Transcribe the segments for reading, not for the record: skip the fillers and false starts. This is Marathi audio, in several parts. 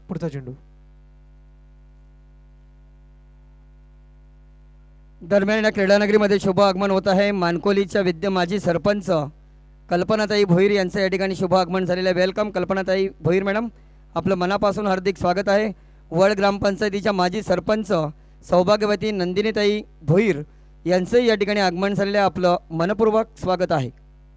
पुढचा चेंडू। दरम्यान या क्रीडानगरीमध्ये शुभ आगमन होत आहे। मानकोलीच्या माजी सरपंच कल्पनाताई भोईर यांचं या ठिकाणी शुभ आगमन झालेलं आहे। वेलकम कल्पनाताई भोईर मॅडम, आपलं मनापासून हार्दिक स्वागत आहे। वड ग्रामपंचायतीच्या माजी सरपंच सौभाग्यवती नंदिनीताई भोईर यांचं या ठिकाणी आगमन झालेलं आहे। आपलं मनपूर्वक स्वागत आहे।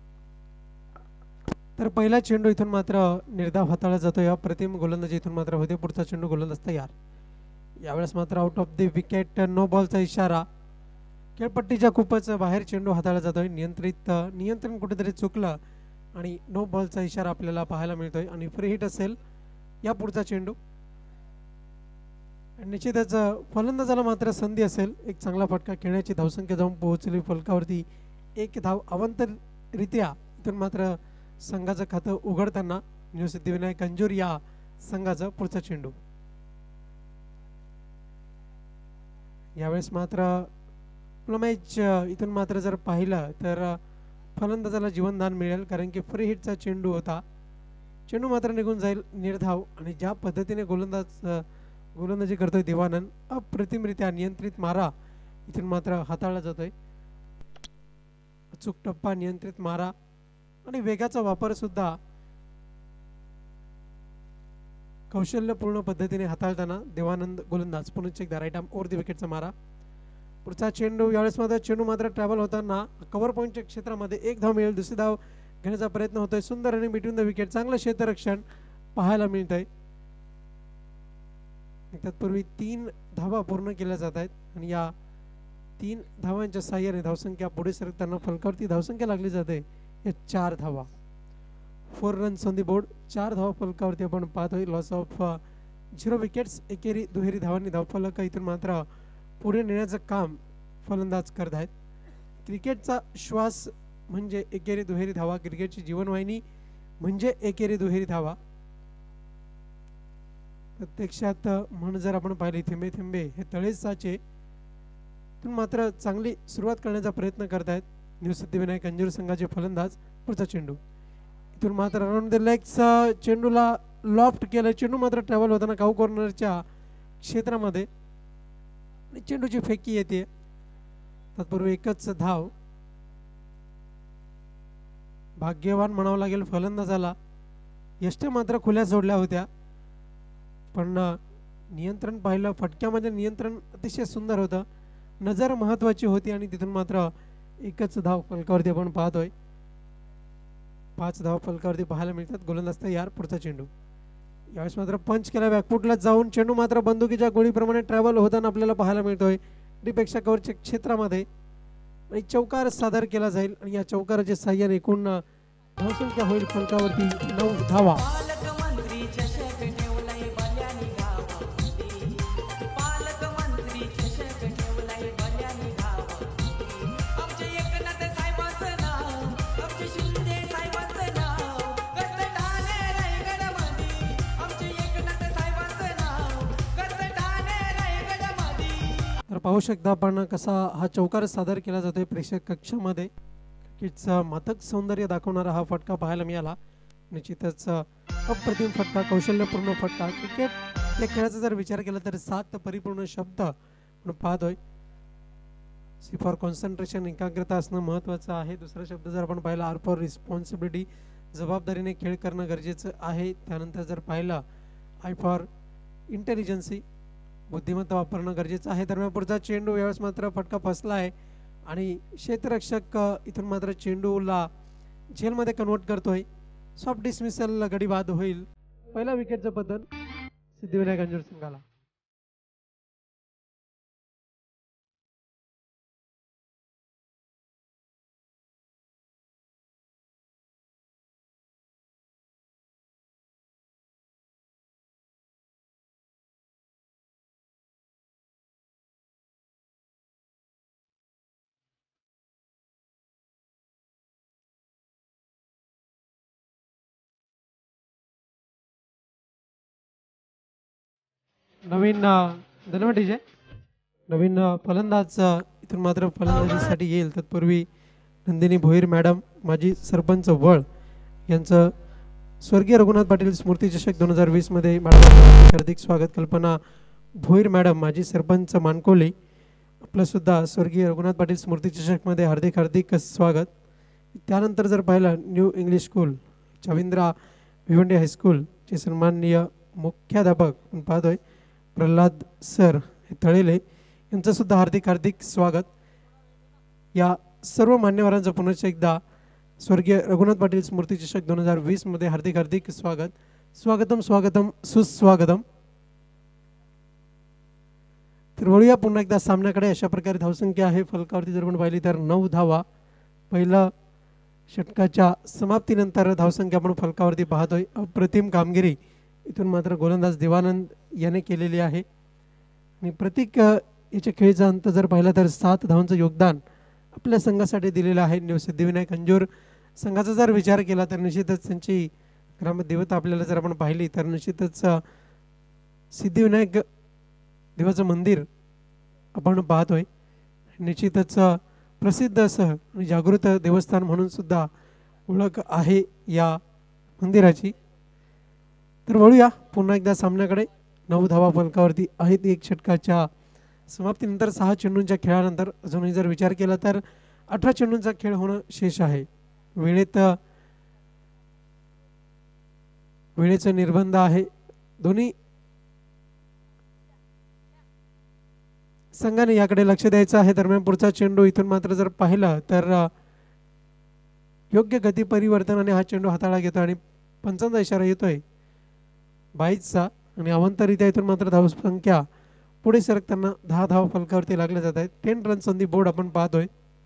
तर पहिला चेंडू इथून मात्र निर्धाव हाताळला जातो। या प्रतिम गोलंदाजी इथून मात्र होते। पुढचा चेंडू गोलंदाज तयार। यावेळेस मात्र out of the wicket, no बॉलचा इशारा। खेळपट्टीच्या खूपच बाहेर चेंडू हाताळला जातोय। नियंत्रण कुठेतरी चुकलं आणि नो बॉलचा इशारा आपल्याला पाहायला मिळतोय आणि फ्री हिट असेल या पुढचा चेंडू। निश्चितच फलंदाजाला मात्र संधी असेल एक चांगला फटका खेळण्याची। धावसंख्या जाऊन पोहोचली फलकावरती 1 धाव अवंतरित्या। इथून मात्र संघाचं खातं उघडताना न्यू सिद्धिविनायक अंजूर या संघाचा पुढचा चेंडू। यावेळेस मात्र मॅच इथून मात्र जर पाहिलं तर फलंदाजाला जीवनदान मिळेल, कारण की फ्री हिटचा चेंडू होता। चेंडू मात्र निघून जाईल निर्धाव आणि ज्या पद्धतीने गोलंदाजी करतोय देवानंद, अप्रतिमरित्या नियंत्रित मारा इथून मात्र हाताळला जातोय। अचूक टप्पा, नियंत्रित मारा आणि वेगाचा वापर सुद्धा कौशल्यपूर्ण पद्धतीने हाताळताना देवानंद गोलंदाज। पुन्हा एकदा राईट आर्म ओव्हर द विकेटचा मारा। पुढचा चेंडू। यावेळेस मात्र चेंडू मात्र ट्रॅव्हल होताना कव्हर पॉईंटच्या क्षेत्रामध्ये 1 धाव मिळेल। दुसरी धाव घेण्याचा प्रयत्न होतोय। सुंदर रनिंग बिटवीन द विकेट, चांगलं क्षेत्ररक्षण पाहायला मिळतंय। तत्पूर्वी 3 धावा पूर्ण केल्या जात आहेत आणि या 3 धावांच्या साह्याने धावसंख्या पुढे सरकताना फलकावरती धावसंख्या लागली जाते या 4 धावा। 4 रन्स ऑन द बोर्ड, 4 धावा फलकावरती आपण पाहतोय। लॉस ऑफ 0 विकेट्स, एकेरी दुहेरी धावांनी धावफलक इथून मात्र पुढे नेण्याचं काम फलंदाज करत आहेत। क्रिकेटचा श्वास म्हणजे एकेरी दुहेरी धावा, क्रिकेटची जीवनवाहिनी म्हणजे एकेरी दुहेरी धावा। प्रत्यक्षात म्हण जर आपण पाहिली, थेंबे थेंबे हे तळे साचे, पण मात्र चांगली सुरुवात करण्याचा प्रयत्न करतायत न्यू सिद्धिविनायक अंजूर संघाचे फलंदाज। पुढचा चेंडू इथून मात्र अराउंड द लेग्स, चेंडूला लॉफ्ट केलं। चेंडू मात्र ट्रॅव्हल होताना काऊ कॉर्नरच्या क्षेत्रामध्ये चेंडूची फेकी येते। तत्पूर्वी एकच धाव। भाग्यवान म्हणावं लागेल फलंदाजाला, यष्ट्या मात्र खुल्या सोडल्या होत्या, पण नियंत्रण पाहिलं फटक्यामध्ये नियंत्रण अतिशय सुंदर होतं। नजर महत्वाची होती आणि तिथून मात्र एकच धाव फलकावरती आपण पाहतोय। 5 धाव फलकावरती पाहायला मिळतात। गोलंदाज तयार। पुढचा चेंडू। यावेळेस मात्र पंच केला बॅकफुटला जाऊन, चेंडू मात्र बंदुकीच्या गोळीप्रमाणे ट्रॅव्हल होताना आपल्याला पाहायला मिळतोय डीपेक्षा कव्हरच्या क्षेत्रामध्ये आणि चौकार सादर केला जाईल आणि या चौकाराच्या साह्याने एकूण धावसंख्या होईल फलकावरती 9 धावा। तर पाहू शकता आपण कसा हा चौकार सादर केला जातोय प्रेक्षक कक्षामध्ये। क्रिकेटचं मातक सौंदर्य दाखवणारा हा फटका पाहायला मिळाला। निश्चितच अप्रतिम फटका, कौशल्यपूर्ण फटका। क्रिकेट या खेळाचा जर विचार केला तर 7 परिपूर्ण शब्द आपण पाहतोय। सी फॉर कॉन्सन्ट्रेशन, एकाग्रता असणं महत्त्वाचं आहे। दुसरा शब्द जर आपण पाहिला आर फॉर रिस्पॉन्सिबिलिटी, जबाबदारीने खेळ करणं गरजेचं आहे। त्यानंतर जर पाहिलं आय फॉर इंटेलिजन्सी, बुद्धिमत्ता वापरणं गरजेचं आहे। दरम्यान पुढचा चेंडू। यावेळेस मात्र फटका फसला आहे आणि क्षेत्ररक्षक इथून मात्र चेंडूला झेलमध्ये कन्वर्ट करतोय। सॉफ्ट डिसमिसल, गडी बाद होईल। पहिला विकेटचं पतन सिद्धिविनायक अंजूर संघाला। नवीन धन्यवाद डीजे। नवीन फलंदाज इथून मात्र फलंदाजीसाठी येईल। तत्पूर्वी नंदिनी भोईर मॅडम, माजी सरपंच वळ यांचं स्वर्गीय रघुनाथ पाटील स्मृती चषक 2020 मध्ये मॅडम हार्दिक स्वागत. कल्पना भोईर मॅडम माजी सरपंच मानकोली, आपलं सुद्धा स्वर्गीय रघुनाथ पाटील स्मृती चषकमध्ये हार्दिक हार्दिक स्वागत. त्यानंतर जर पाहिलं न्यू इंग्लिश स्कूल चविंद्रा भिवंडी हायस्कूलचे सन्माननीय मुख्याध्यापक आपण पाहतोय प्रल्हाद सर तळेले यांचं सुद्धा हार्दिक हार्दिक स्वागत. या सर्व मान्यवरांचं पुनश्च एकदा स्वर्गीय रघुनाथ पाटील स्मृती चषक 2020 मध्ये हार्दिक हार्दिक स्वागत. स्वागतम स्वागतम सुस्वागतम. तर वळूया पुन्हा एकदा सामन्याकडे. अशा प्रकारे धावसंख्या आहे फलकावरती जर आपण पाहिली तर 9 धावा. पहिला षटकाच्या समाप्तीनंतर धावसंख्या आपण फलकावरती पाहतोय. अप्रतिम कामगिरी इथून मात्र गोलंदाज देवानंद याने केलेली आहे. आणि प्रत्येक याच्या खेळीचा अंत जर पाहिला तर 7 धावांचं योगदान आपल्या संघासाठी दिलेलं आहे. न्यू सिद्धिविनायक अंजूर संघाचा जर विचार केला तर निश्चितच त्यांची ग्रामदेवता आपल्याला जर आपण पाहिली तर निश्चितच सिद्धिविनायक देवाचं मंदिर आपण पाहतोय. निश्चितच प्रसिद्ध असं आणि जागृत देवस्थान म्हणून सुद्धा ओळख आहे या मंदिराची. तर वळूया पुन्हा एकदा सामन्याकडे. 9 धावा फलकावरती आहेत एक षटकाच्या समाप्तीनंतर. 6 चेंडूंच्या खेळानंतर अजूनही जर विचार केला तर 18 चेंडूंचा खेळ होणं शेष आहे. वेळेचा निर्बंध आहे. दोन्ही संघाने याकडे लक्ष द्यायचं आहे. दरम्यान पुढचा चेंडू इथून मात्र जर पाहिलं तर योग्य गती परिवर्तनाने हा चेंडू हाताळा घेतो आणि पंचांचा इशारा येतोय 22चा. आणि अवंतरित्या इथून मात्र धावसंख्या पुढे सरकताना 10 धावा फलकावरती लागले जात आहेत. 10 रन्स ऑन दी बोर्ड आपण पाहतोय.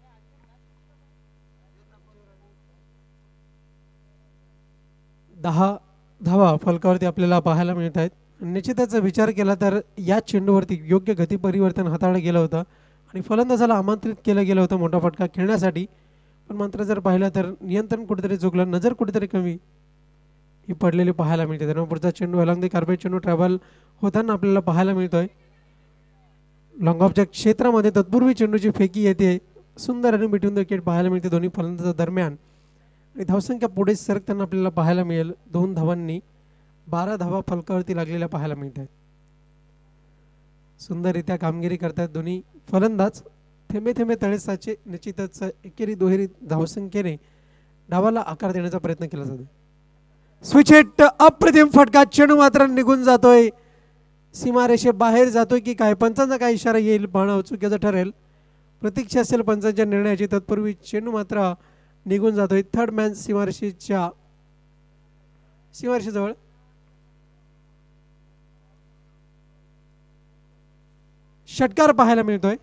10 धावा फलकावरती आपल्याला पाहायला मिळत आहेत. निश्चितच विचार केला तर या चेंडूवरती योग्य गती परिवर्तन हाताळलं गेलं होतं आणि फलंदाजाला आमंत्रित केलं गेलं होतं मोठा फटका खेळण्यासाठी. पण मात्र जर पाहिलं तर नियंत्रण कुठेतरी चुकलं, नजर कुठेतरी कमी ही पडलेली पाहायला मिळते. त्यामुळे पुढचा चेंडू अलॉंग दी कार्पेट चेंडू ट्रॅव्हल होताना आपल्याला पाहायला मिळतोय लॉंग ऑफच्या क्षेत्रामध्ये. तत्पूर्वी चेंडूची फेकी येते, सुंदर आणि बिटवीन द विकेट पाहायला मिळते दोन्ही फलंदाजा दरम्यान. आणि धावसंख्या पुढे सरकताना आपल्याला पाहायला मिळेल 2 धावांनी 12 धावा फलकावरती लागलेल्या पाहायला मिळत आहेत. सुंदररित्या कामगिरी करतात दोन्ही फलंदाज. थेंबे थेंबे तळे साचे. निश्चितच एकेरी दुहेरी धावसंख्येने डावाला आकार देण्याचा प्रयत्न केला जातो. स्विच हिट, अप्रतिम फटका. चेंडू मात्र निघून जातोय, सीमारेषे बाहेर जातोय की काय, पंचांचा काय इशारा येईल पाहणं चुकीचं ठरेल. प्रतीक्षा असेल पंचांच्या निर्णयाची. तत्पूर्वी चेंडू मात्र निघून जातोय. थर्ड मॅन सीमारेषेजवळ. षटकार पाहायला मिळतोय.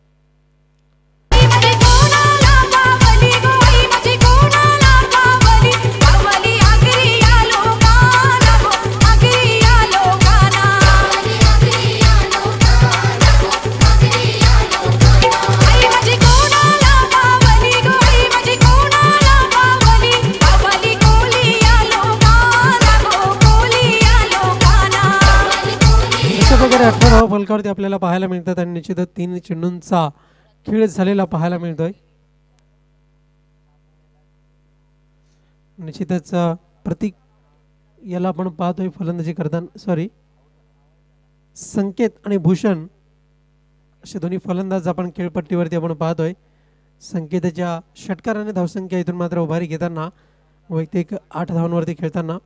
वगैरे 18 धावा फलकावरती आपल्याला पाहायला मिळतात आणि निश्चितच 3 चेंडूंचा खेळ झालेला पाहायला मिळतोय. निश्चितच प्रतीक याला आपण पाहतोय फलंदाजी करताना. संकेत आणि भूषण असे दोन्ही फलंदाज आपण खेळपट्टीवरती आपण पाहतोय. संकेताच्या षटकाराने धावसंख्या इथून मात्र उभारी घेताना वैयक्तिक 8 धावांवरती खेळताना.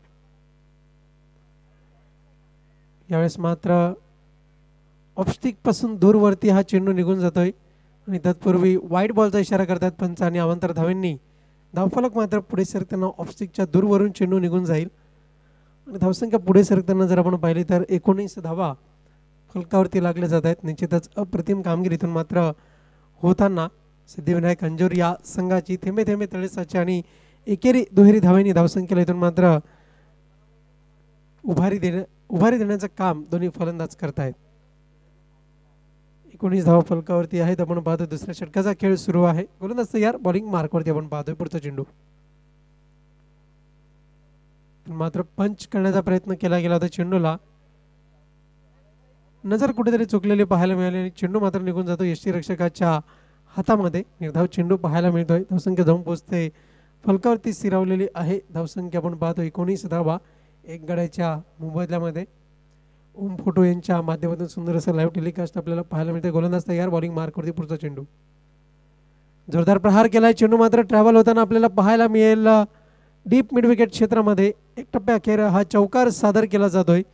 यावेळेस मात्र ऑफस्टिक पासून दूरवरती हा चेंडू निघून जातोय आणि तत्पूर्वी वाईट बॉलचा इशारा करतात पंच आणि अवांतर धावांनी. धावफलक मात्र पुढे सरकताना ऑफस्टिकच्या दूरवरून चेंडू निघून जाईल आणि धावसंख्या पुढे सरकताना जर आपण पाहिली तर 19 धावा फलकावरती लागल्या जात आहेत. निश्चितच अप्रतिम कामगिरीतून मात्र होताना सिद्धिविनायक अंजूर या संघाची थेंबे थेंबे तळे साचे आणि एकेरी दुहेरी धावांनी धावसंख्येला इथून मात्र उभारी देण्याचं काम दोन्ही फलंदाज करतायत. 19 धावा फलकावरती आहेत. आपण पाहतो दुसऱ्या षटकाचा खेळ सुरू आहे. गोलंदाज तयार, बॉलिंग मार्कवरती आपण पाहतोय पुढचा चेंडू. मात्र पंच करण्याचा प्रयत्न केला गेला होता चेंडूला, नजर कुठेतरी चुकलेली पाहायला मिळाली आणि चेंडू मात्र निघून जातो यष्टीरक्षकाच्या हातामध्ये. निर्धाव चेंडू पाहायला मिळतोय. धावसंख्या जाऊन पोहोचते फलकावरती स्थिरावलेली आहे. धावसंख्या आपण पाहतो 19 धावा एक गड्याच्या मोबदल्यामध्ये. ओम फोटो यांच्या माध्यमातून सुंदर असं लाईव्ह टेलिकास्ट आपल्याला पाहायला मिळते. गोलंदाज तयार, बॉलिंग मार्कवरती पुढचा चेंडू. जोरदार प्रहार केलाय. चेंडू मात्र ट्रॅव्हल होताना आपल्याला पाहायला मिळेल डीप मिड विकेट क्षेत्रामध्ये. एक टप्प्या अखेर हा चौकार सादर केला जातोय.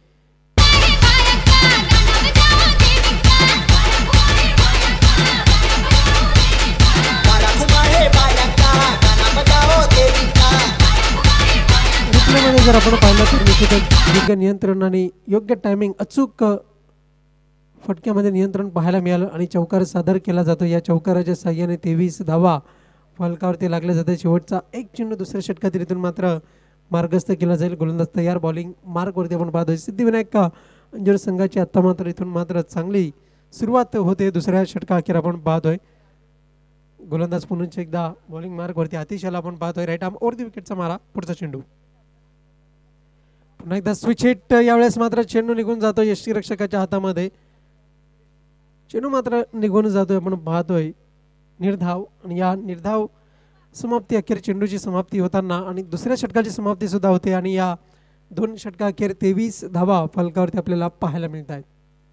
मध्ये जर आपण पाहिलं तर निश्चितच योग्य नियंत्रण आणि योग्य टायमिंग, अचूक फटक्यामध्ये नियंत्रण पाहायला मिळालं आणि चौकार सादर केला जातो. या चौकाराच्या साह्याने 23 धावा फलकावरती लागले जाते. शेवटचा एक चेंडू दुसऱ्या षटकातील मात्र मार्गस्थ केला जाईल. गोलंदाज तयार, बॉलिंग मार्कवरती आपण पाहतोय. सिद्धिविनायक अंजूर संघाची आता मात्र इथून मात्र चांगली सुरुवात होते. दुसऱ्या षटका अखेर आपण पाहतोय. गोलंदाज पुन्हा एकदा बॉलिंग मार्कवरती. अतिशयला आपण पाहतोय. राईट आर्म ओव्हर द विकेटचा मारा. पुढचा चेंडू. पुन्हा एकदा स्विच हिट. यावेळेस मात्र चेंडू निघून जातो यष्टीरक्षकाच्या हातामध्ये. चेंडू मात्र निघून जातोय आपण पाहतोय. निर्धाव आणि या निर्धाव समाप्ती अखेर चेंडूची समाप्ती होताना आणि दुसऱ्या षटकाची समाप्ती सुद्धा होते आणि या दोन षटका अखेर 23 धावा फलकावरती आपल्याला पाहायला मिळत आहेत.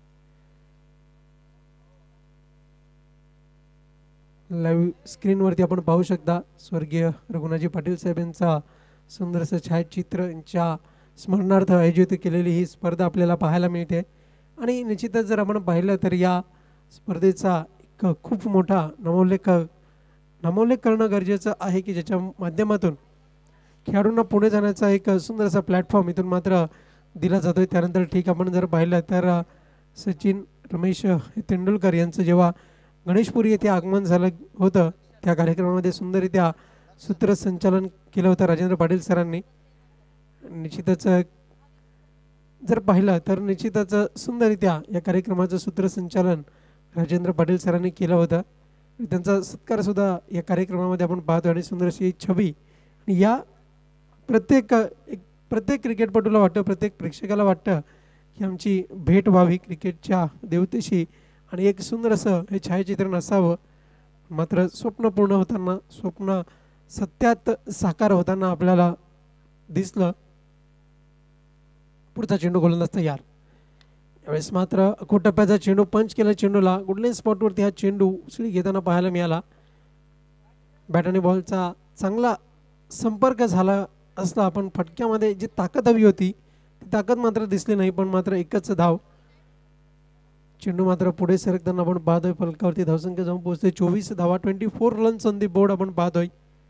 लाईव्ह स्क्रीनवरती आपण पाहू शकता स्वर्गीय रघुनाथजी पाटील साहेब यांचा सुंदर असं छायाचित्र यांच्या स्मरणार्थ आयोजित केलेली ही स्पर्धा आपल्याला पाहायला मिळते. आणि निश्चितच जर आपण पाहिलं तर या स्पर्धेचा एक खूप मोठा नामोल्लेख करणं गरजेचं आहे की ज्याच्या माध्यमातून खेळाडूंना पुढे जाण्याचा एक सुंदर असा प्लॅटफॉर्म इथून मात्र दिला जातोय. त्यानंतर ठीक आपण जर पाहिलं तर सचिन रमेश तेंडुलकर यांचं जेव्हा गणेशपुरी येथे आगमन झालं होतं त्या कार्यक्रमामध्ये सुंदररित्या सूत्रसंचालन केलं होतं राजेंद्र पाटील सरांनी. निश्चितच जर पाहिलं तर निश्चितच सुंदररित्या या कार्यक्रमाचं सूत्रसंचालन राजेंद्र पाटील सरांनी केलं होतं. त्यांचा सत्कार सुद्धा या कार्यक्रमामध्ये आपण पाहतो आणि सुंदर अशी छबी. आणि या प्रत्येक क्रिकेटपटूला वाटतं, प्रत्येक प्रेक्षकाला वाटतं की आमची भेट व्हावी क्रिकेटच्या देवतेशी आणि एक सुंदर असं हे छायाचित्रण असावं. मात्र स्वप्न पूर्ण होताना, स्वप्न सत्यात साकार होताना आपल्याला दिसलं. पुढचा चेंडू गोलंदाज तयार. यावेळेस मात्र अखोट टप्प्याचा चेंडू पंच केला. चेंडूला गुडलेन स्पॉटवरती हा चेंडू उसळी घेताना पाहायला मिळाला. बॅट आणि बॉलचा चांगला संपर्क झाला असला पण फटक्यामध्ये जी ताकद हवी होती ती ताकद मात्र दिसली नाही. पण मात्र एकच धाव. चेंडू मात्र पुढे सरकताना आपण पाहतोय. फलकावरती धावसंख्या जाऊन पोहोचते 24 धावा. 24 रन्स ऑन दी बोर्ड आपण पाहतोय.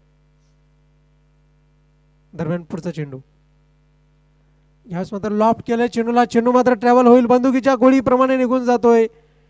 दरम्यान पुढचा चेंडू. यावेळेस मात्र लॉफ्ट केलंय चेंडूला. चेंडू मात्र ट्रॅव्हल होईल. बंदुकीच्या गोळीप्रमाणे निघून जातोय.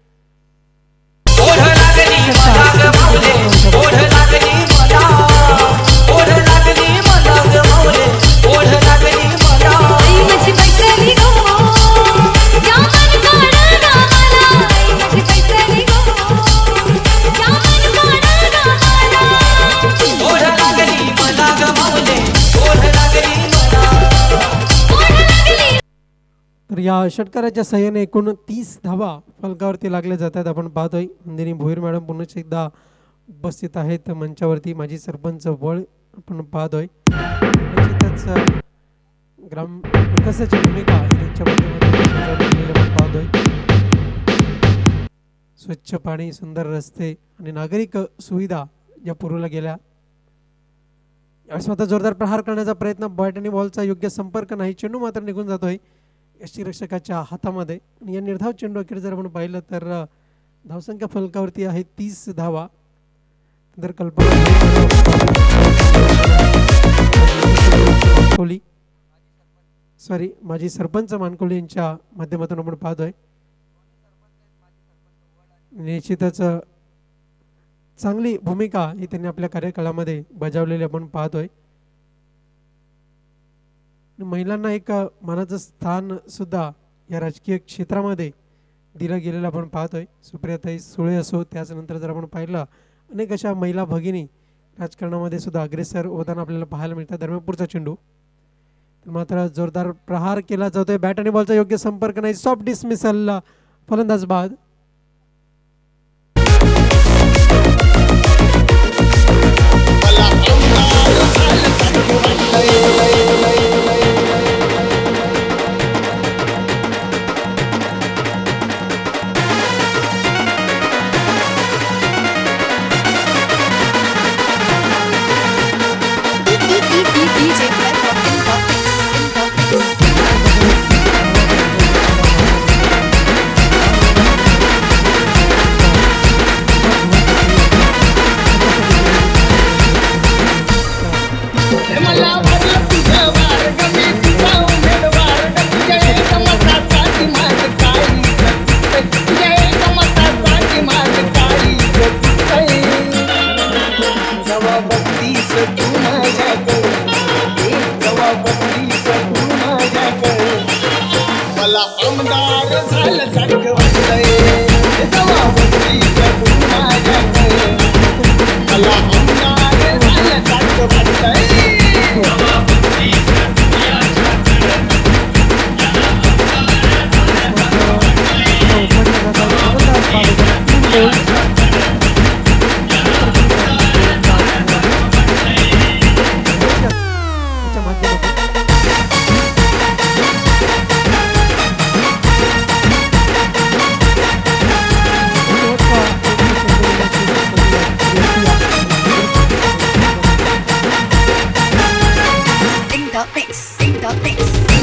तर या षटकाराच्या सहाय्याने एकूण 30 धावा फलकावरती लागल्या जातात आपण पाहतोय. नंदिनी भोईर मॅडम पुन्हा एकदा उपस्थित आहेत मंचावरती. माजी सरपंच वळ आपण पाहतोय. निश्चितच ग्राम विकासाची भूमिका त्यांच्या माध्यमातून आपण पाहतोय. स्वच्छ पाणी, सुंदर रस्ते आणि नागरिक सुविधा या पुरवल्या गेल्या. यावेळेस मात्र जोरदार प्रहार करण्याचा प्रयत्न. बॅट आणि बॉलचा योग्य संपर्क नाही. चेंडू मात्र निघून जातोय यष्टीरक्षकाच्या हातामध्ये. आणि या निर्धाव चेंडू अखेर जर आपण पाहिलं तर धावसंख्या फलकावरती आहे 30 धावा. तर कल्पना माजी सरपंच मानकोली यांच्या माध्यमातून आपण पाहतोय. निश्चितच चांगली भूमिका ही त्यांनी आपल्या कार्यकाळामध्ये बजावलेली आपण पाहतोय. महिलांना एक मानाचं स्थान सुद्धा या राजकीय क्षेत्रामध्ये दिलं गेलेलं आपण पाहतोय. सुप्रियाताई सुळे असो, त्याचनंतर जर आपण पाहिलं अनेक अशा महिला भगिनी राजकारणामध्ये सुद्धा अग्रेसर होताना आपल्याला पाहायला मिळतात. दरम्यान पुढचा चेंडू. मात्र जोरदार प्रहार केला जातोय. बॅट आणि बॉलचा योग्य संपर्क नाही. Soft dismissal. फलंदाज बाद. DJ Clever in the मला आमदार झालं सारखं वाटतंय जवा बघतीस तू माझ्याकडे मला आमदार झालं सारखं वाटतंय in the mix.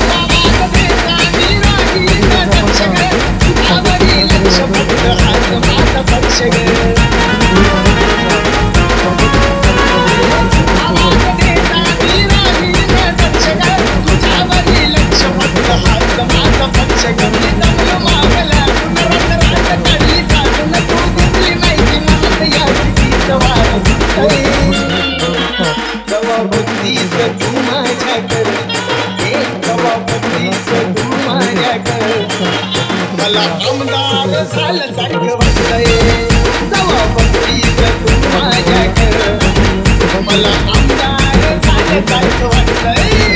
मला आमदार झालं सारखं वाटतंय जवा बघतीस तू माझ्याकडे मला आमदार झालं सारखं वाटतंय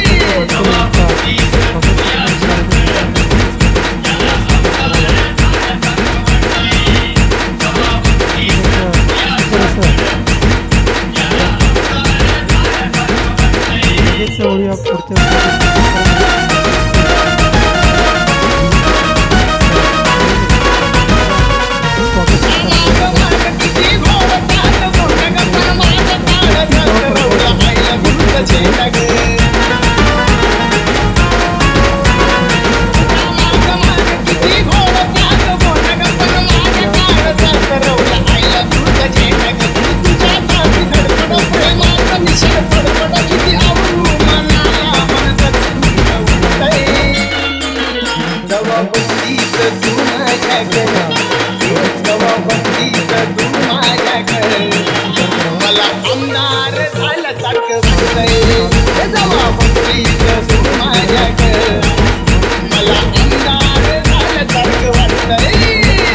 मला आमदार झालं सारखं वाटतंय जवा बघतीस तू माझ्याकडे मला आमदार झालं सारखं वाटतंय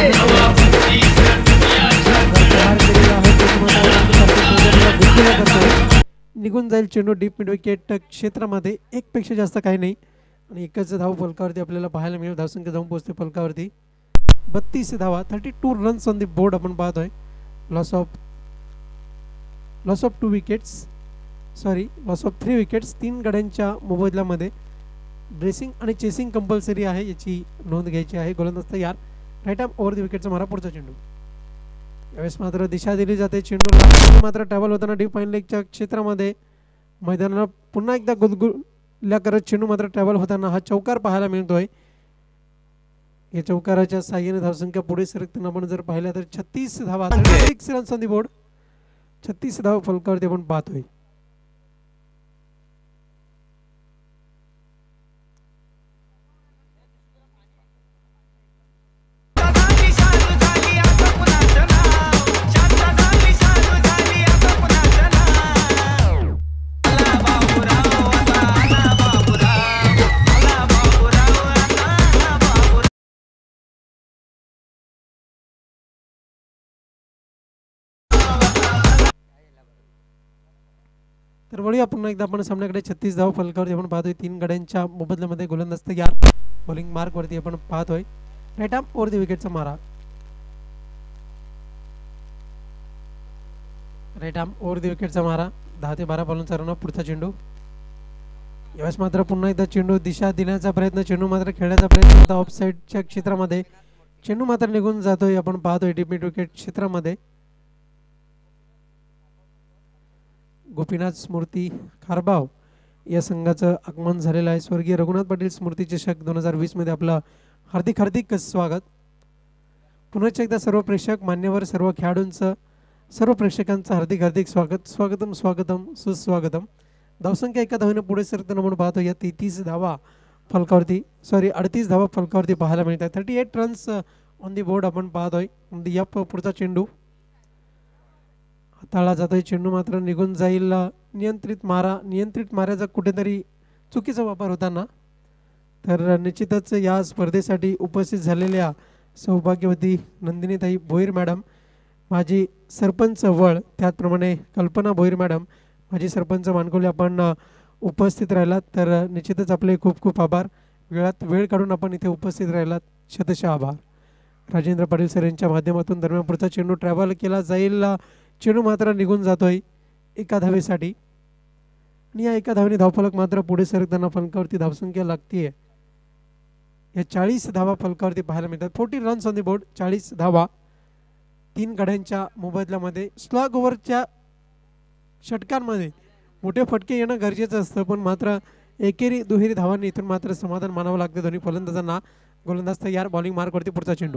निघून जाईल चेंडू डीप मिड विकेट क्षेत्रामध्ये एक पेक्षा जास्त काही नाही आणि एकच धाव फलकावरती आपल्याला पाहायला मिळेल. धावसंख्या जाऊन पोहोचते फलकावरती 32 धावा 32 रन्स ऑन दी बोर्ड आपण पाहतोय. Loss of 2 wickets loss of 3 wickets 3 गड्यांच्या मोबदल्यामध्ये. ड्रेसिंग आणि चेसिंग कंपल्सरी आहे याची नोंद घ्यायची आहे. गोलंदाज तयार. राईट आर्म ओव्हर द विकेटचा मारा. पुढचा चेंडू यावेळेस मात्र दिशा दिली जाते चेंडूला. मात्र ट्रॅव्हल होताना डीप फाईन लेगच्या क्षेत्रामध्ये मैदानाला पुन्हा एकदा गुदगुल्या करत चेंडू मात्र ट्रॅव्हल होताना हा चौकार पाहायला मिळतोय. या चौकाराच्या साह्याने धावसंख्या पुढे सरकताना आपण जर पाहिलं तर 36 धावा 36 रन्स ऑन दी बोर्ड 36 धावा फलकावरती आपण पाहतोय. तर वळूया पुन्हा एकदा आपण सामन्याकडे 36 धावा फलकावरती आपण पाहतोय. 3 गड्यांच्या मोबदल्यामध्ये गोलंदाज तयार. बॉलिंग मार्क वरती आपण पाहतोय. राईट आर्म ओव्हर द विकेटचा मारा. राईट आर्म ओव्हर द विकेटचा मारा. 10 ते 12 बॉलांचा रन. पुढचा चेंडू यावेळेस मात्र पुन्हा एकदा चेंडू दिशा देण्याचा प्रयत्न, चेंडू मात्र खेळण्याचा प्रयत्न होता ऑफ साईडच्या क्षेत्रामध्ये. चेंडू मात्र निघून जातोय, आपण पाहतोय डीप विकेट क्षेत्रामध्ये. गोपीनाथ स्मृती खारबाव या संघाचं आगमन झालेलं आहे. स्वर्गीय रघुनाथ पाटील स्मृती चषक 2020 मध्ये आपलं हार्दिक हार्दिक स्वागत. पुनश्च एकदा सर्व प्रेक्षक मान्यवर, सर्व खेळाडूंचं, सर्व प्रेक्षकांचं हार्दिक हार्दिक स्वागत. स्वागतम स्वागतम सुस्वागतम. धावसंख्या एका धावेने पुढे सरकताना आपण पाहतो या 33 धावा फलकावरती, 38 धावा फलकावरती पाहायला मिळतात. 38 रन्स ऑन दी बोर्ड आपण पाहतोय. या पुढचा चेंडू हाताळला जातोय, चेंडू मात्र निघून जाईल. नियंत्रित माऱ्याचा कुठेतरी चुकीचा वापर होताना. तर निश्चितच या स्पर्धेसाठी उपस्थित झालेल्या सौभाग्यवती नंदिनीताई भोईर मॅडम, माजी सरपंच वळ, त्याचप्रमाणे कल्पना भोईर मॅडम, माजी सरपंच मानकोली, आपण उपस्थित राहिलात तर निश्चितच आपले खूप खूप आभार. वेळात वेळ काढून आपण इथे उपस्थित राहिलात, शतशः आभार. राजेंद्र पाटील सर यांच्या माध्यमातून दरम्यान पुढचा चेंडू ट्रॅव्हल केला जाईल. चेंडू मात्र निघून जातोय एका धावेसाठी आणि या एका धावेने धावफलक मात्र पुढे सरकताना फलकावरती धावसंख्या लागतीये या 40 धावा फलकावरती पाहायला मिळतात. 40 रन्स ऑन द बोर्ड, 40 धावा 3 गड्यांच्या मोबदल्यामध्ये. स्लॉग ओव्हरच्या षटकांमध्ये मोठे फटके येणं गरजेचं असतं, पण मात्र एकेरी दुहेरी धावांनी इथून मात्र समाधान मानावं लागतं दोन्ही फलंदाजांना. गोलंदाज तयार, बॉलिंग मार्कवरती पुढचा चेंडू.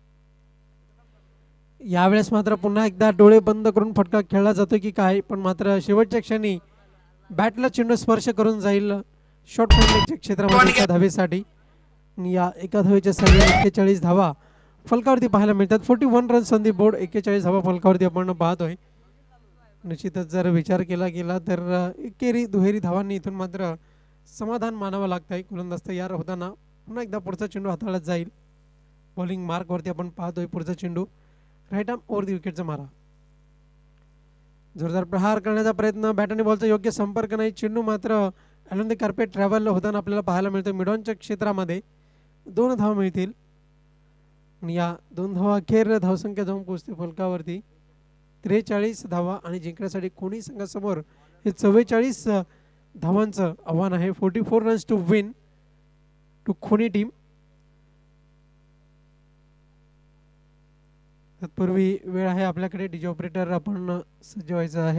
यावेळेस मात्र पुन्हा एकदा डोळे बंद करून फटका खेळला जातो की काय, पण मात्र शेवटच्या क्षणी बॅटला चेंडू स्पर्श करून जाईल शॉर्ट फॉर्मेटच्या क्षेत्रामध्ये एका धावेसाठी. या एका धावेच्या सहाय्याने 41 धावा फलकावरती पाहायला मिळतात. 41 रन्स ऑन दी बोर्ड, 41 धावा फलकावरती आपण पाहतोय. निश्चितच जर विचार केला गेला तर एकेरी दुहेरी धावांनी इथून मात्र समाधान मानावं लागत आहे. गोलंदाज तयार होताना पुन्हा एकदा पुढचा चेंडू हाताळत जाईल. बॉलिंग मार्कवरती आपण पाहतोय पुढचा चेंडू, राईट आर्म ओव्हर दी विकेटचा मारा. जोरदार प्रहार करण्याचा प्रयत्न, बॅट आणि बॉलचा योग्य संपर्क नाही. चेंडू मात्र अलोन द कार्पेट ट्रॅव्हल होताना आपल्याला पाहायला मिळतं मिडॉनच्या क्षेत्रामध्ये. 2 धावा मिळतील आणि या 2 धावा अखेर धावसंख्या जाऊन पोहोचते फलकावरती 43 धावा आणि जिंकण्यासाठी कोणी संघासमोर हे 44 धावांचं आव्हान आहे. 44 runs to win to Khoni team. तत्पूर्वी वेळ आहे आपल्याकडे, डीजे ऑपरेटर आपण सज्ज व्हायचं आहे.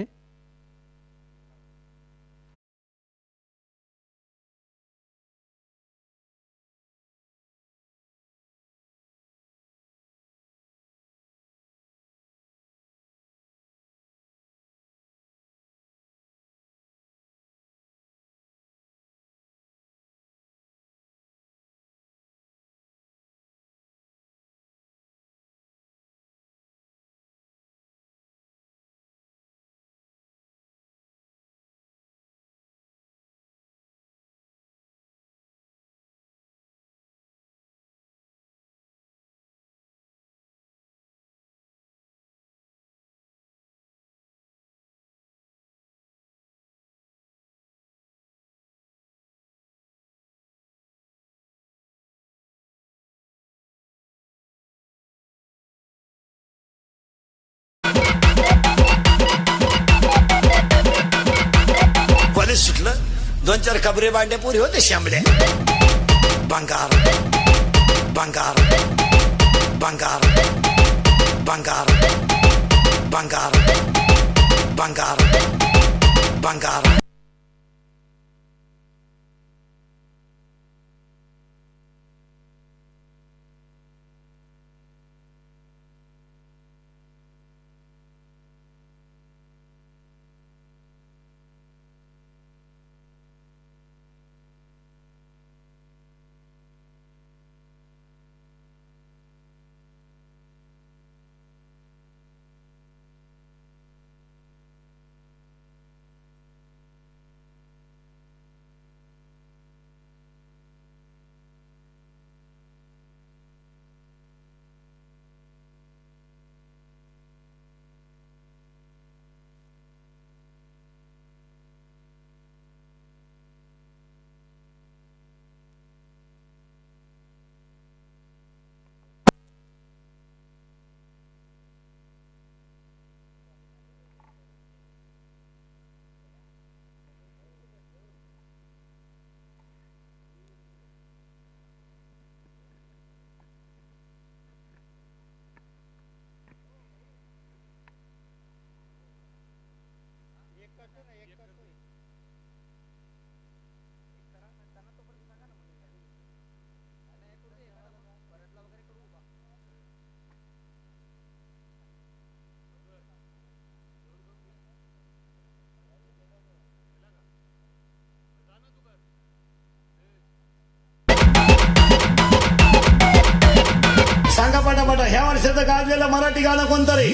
सुटलं 2-4 खबरे बांड्या पुरी होते शांबड्या. बंगार बंगार बंगार बंगार बंगार बंगार बंगार. वर्षाचं गाजलेलं मराठी गाणं कोणतं रे?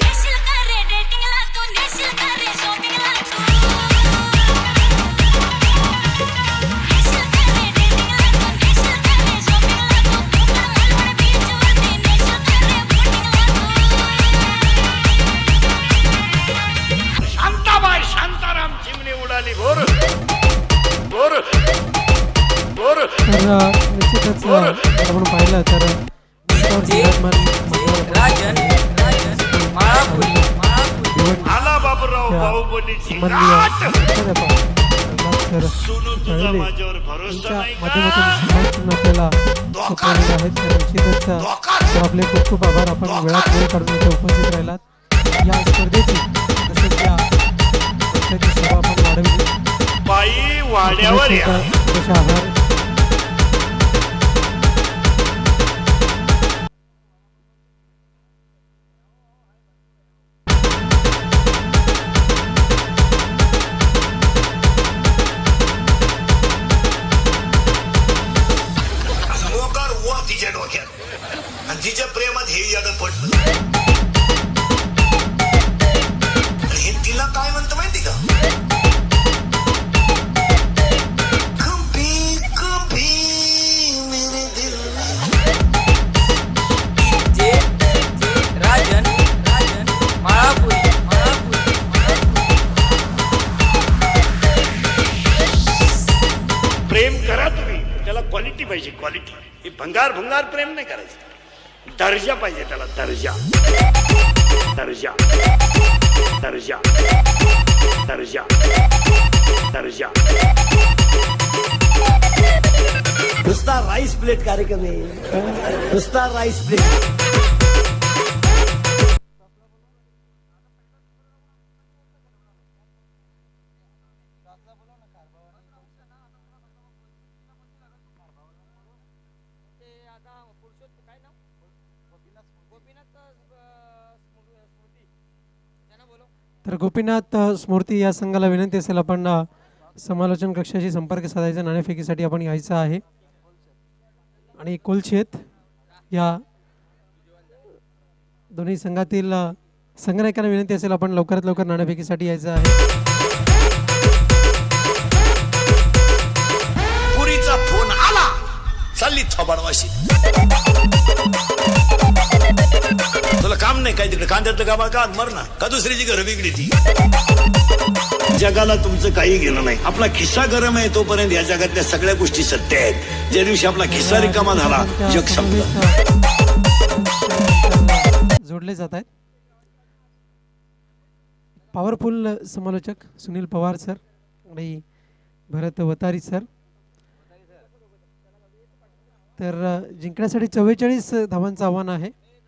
शांताबाई शांताराम चिमणी उडाली बोर बोर बोर. तर निश्चितच आपण पाहिलं तर आला बाबूराव बाहुबलीची राट. सोनू तुझा माझ्यावर भरोसा नाही का? आपल्याला सोपवलेले आहेत. तर निश्चितच आपले खूप खूप आभार. आपण वेळात वेळ काढून इथे उपस्थित राहिलात. या स्पर्धेची तसेच या पक्षाची सेवा आपण वाढवली. बाई वाड्यावर या. तसे आभार. मोकार वा तिच्या डोक्यात आणि तिच्या प्रेमात हे याड पडलं. आणि हे तिला काय म्हणतं माहिती का? कभी कभी मेरे दिल में. प्रेम करा तुम्ही, त्याला क्वालिटी पाहिजे. क्वालिटी हे भंगार भंगार प्रेम नाही करायचं. दर्जा पाहिजे त्याला. दर्जा दर्जा दर्जा दर्जा दर्जा. नुसता राईस प्लेट कार्यक्रम आहे. नुसता राईस प्लेट. तर गोपीनाथ स्मृती या संघाला विनंती असेल आपण समालोचन कक्षाशी संपर्क साधायचा. नाणेफेकीसाठी आपण यायचं आहे. आणि कुलशेत या दोन्ही संघातील संघनायकांना विनंती असेल आपण लवकरात लवकर नाणेफेकीसाठी यायचं आहे. पुरीचा फोन आला चालली थोबाडवाशी. तुला काम नाही काय तिकडे? कांद्यातलं गाबा का मर ना का दुसरीची घरं बिगडी ती. जगाला तुमचं काही घेणं नाही. आपला खिस्सा गरम आहे तोपर्यंत या जगातल्या सगळ्या गोष्टी सत्य आहेत. ज्या दिवशी आपला खिस्सा रिकामा झाला जग संपलं. जोडले जात आहेत. पॉवरफुल समालोचक सुनील पवार सर आणि भरत वतारी सर. तर जिंकण्यासाठी 44 धावांचं आव्हान आहे.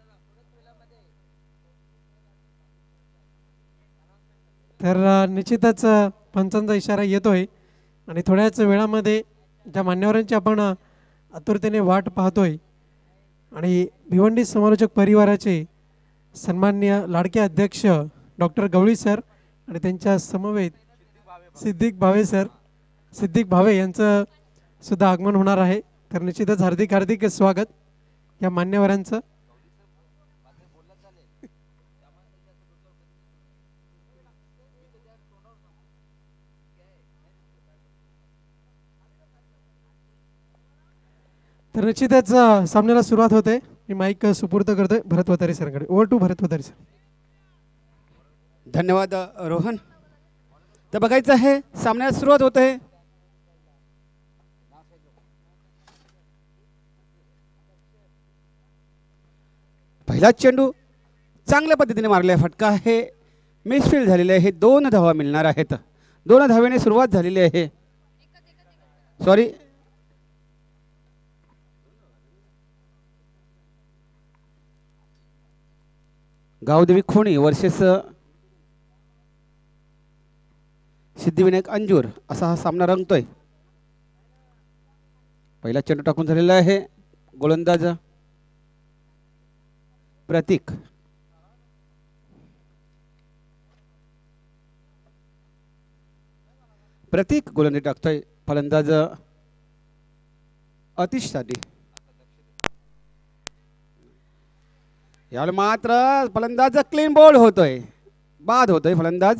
तर निश्चितच पंचांचा इशारा येतोय आणि थोड्याच वेळामध्ये ज्या मान्यवरांची आपण आतुरतेने वाट पाहतोय आणि भिवंडी समालोचक परिवाराचे सन्माननीय लाडके अध्यक्ष डॉक्टर गवळी सर आणि त्यांच्या समवेत सिद्दीक भावे यांचं सुद्धा आगमन होणार आहे. तर निश्चितच हार्दिक हार्दिक स्वागत या मान्यवरांचं. तर निश्चितच सामन्याला सुरुवात होते. मी माईक सुपूर्द करतोय भरत वतारी सरांकडे. Over to Bharat वतारी sir. धन्यवाद रोहन. तर बघायचं आहे सामन्याला सुरुवात होत आहे. पहिला चेंडू चांगल्या पद्धतीने मारलेला फटका आहे. मिसफील्ड झालेले आहे. 2 धावा मिळणार आहेत. 2 धावेने सुरुवात झालेली आहे. सॉरी गावदेवी खोणी वर्सेस सिद्धिविनायक अंजूर असा हा सामना रंगतोय. पहिला चेंडू टाकून झालेला आहे. गोलंदाज प्रतीक. गोलंदाजी टाकतोय. फलंदाज अतिश साधी. यावेळी मात्र फलंदाज क्लीन बॉल होतोय, बाद होतोय फलंदाज.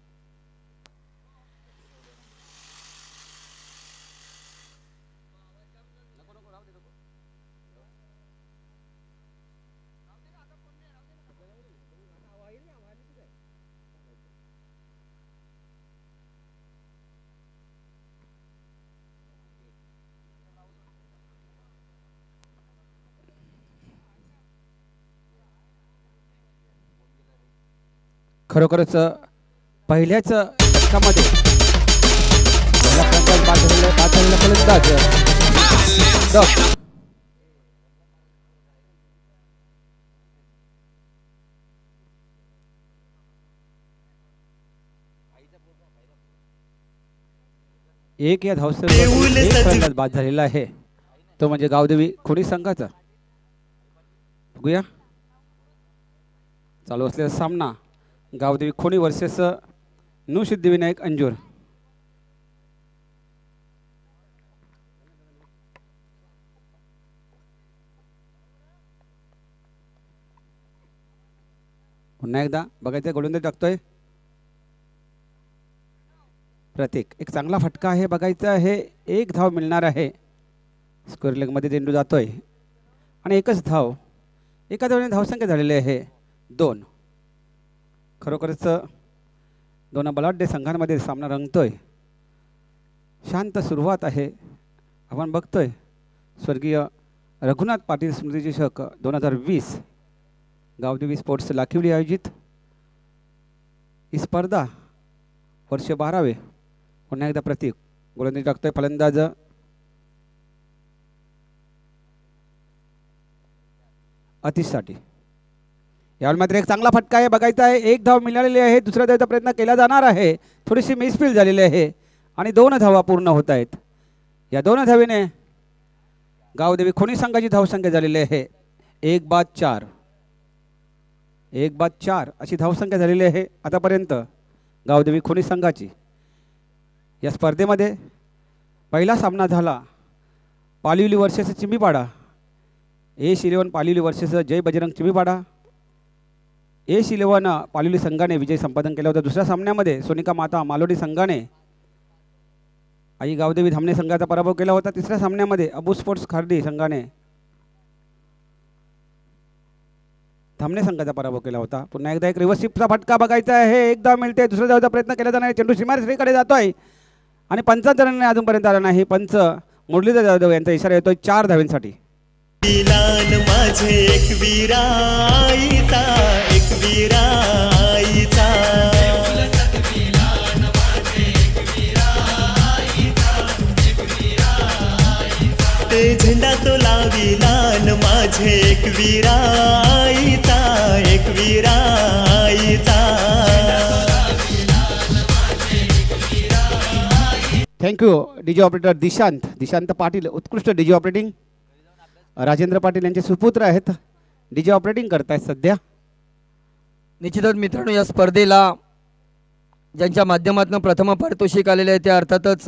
खरोखरच पहिल्याच षटकामध्ये फलंदाज डक. एक या धावसंख्येवर एक फलंदाज बाद झालेला आहे, तो म्हणजे गावदेवी खोडी संघाचा. बघूया चालू असलेला सामना गावदेवी खोणी वर्सेस न्यू सिद्धिविनायक अंजूर. पुन्हा एकदा बघायचं, गोलंदाज टाकतोय प्रतीक. एक चांगला फटका आहे, बघायचा आहे. एक धाव मिळणार आहे. स्क्वेअर लेगमध्ये चेंडू जातोय आणि एकच धाव. एका धावने धावसंख्या झालेली आहे 2. खरोखरच दोन बलाढ्य संघांमध्ये सामना रंगतोय. शांत सुरुवात आहे. आपण बघतोय स्वर्गीय रघुनाथ पाटील स्मृती चषक 2020 गावदेवी स्पोर्ट्स लाखिवली आयोजित ही स्पर्धा वर्ष 12वे. पुन्हा एकदा प्रतीक गोलंदाजी टाकतोय. फलंदाज अतिशसाठी. यावेळी मात्र एक चांगला फटका आहे, बघायचा आहे. एक धाव मिळालेली आहे. दुसऱ्या धावेचा प्रयत्न केला जाणार आहे. थोडीशी मिसफील्ड झालेली आहे आणि 2 धावा पूर्ण होत आहेत. या 2 धावेने गावदेवी खोणी संघाची धावसंख्या झालेली आहे 1 बाद 4. 1 बाद 4 अशी धावसंख्या झालेली आहे आतापर्यंत गावदेवी खोणी संघाची. या स्पर्धेमध्ये पहिला सामना झाला Palivali versus Chimbipada. AS11 Palivali versus Jai Bajrang Chimbipada. AS11 Palivali संघाने विजय संपादन केला होता. दुसऱ्या सामन्यामध्ये सोनिका माता मालोडी संघाने आई गावदेवी धामणे संघाचा पराभव केला होता. तिसऱ्या सामन्यामध्ये अबू स्पोर्ट्स खार्डी संघाने धामणे संघाचा पराभव केला होता. पुन्हा एकदा एक रिव्हर्सिपचा फटका बघायचा आहे. एक धाव मिळते. दुसऱ्या धावचा प्रयत्न केला जाणार आहे. चेंडू सीमारेषेकडे जातोय आणि पंचांतराने अजूनपर्यंत आला नाही. पंच मुरलीधर जाधव यांचा इशारा येतोय 4 धावांसाठी. माझे एक वीराईचा, एक वीराईचा ते झेंडा तो लाविलान माझे एक वीराईचा, एक वीराईचा. Thank you DJ operator Dishant Patil. उत्कृष्ट डीजे ऑपरेटिंग. राजेंद्र पाटील यांचे सुपुत्र आहेत, डीजे ऑपरेटिंग करतायत सध्या. निश्चितच मित्रांनो, या स्पर्धेला ज्यांच्या माध्यमातून प्रथम पारितोषिक आलेले आहे ते अर्थातच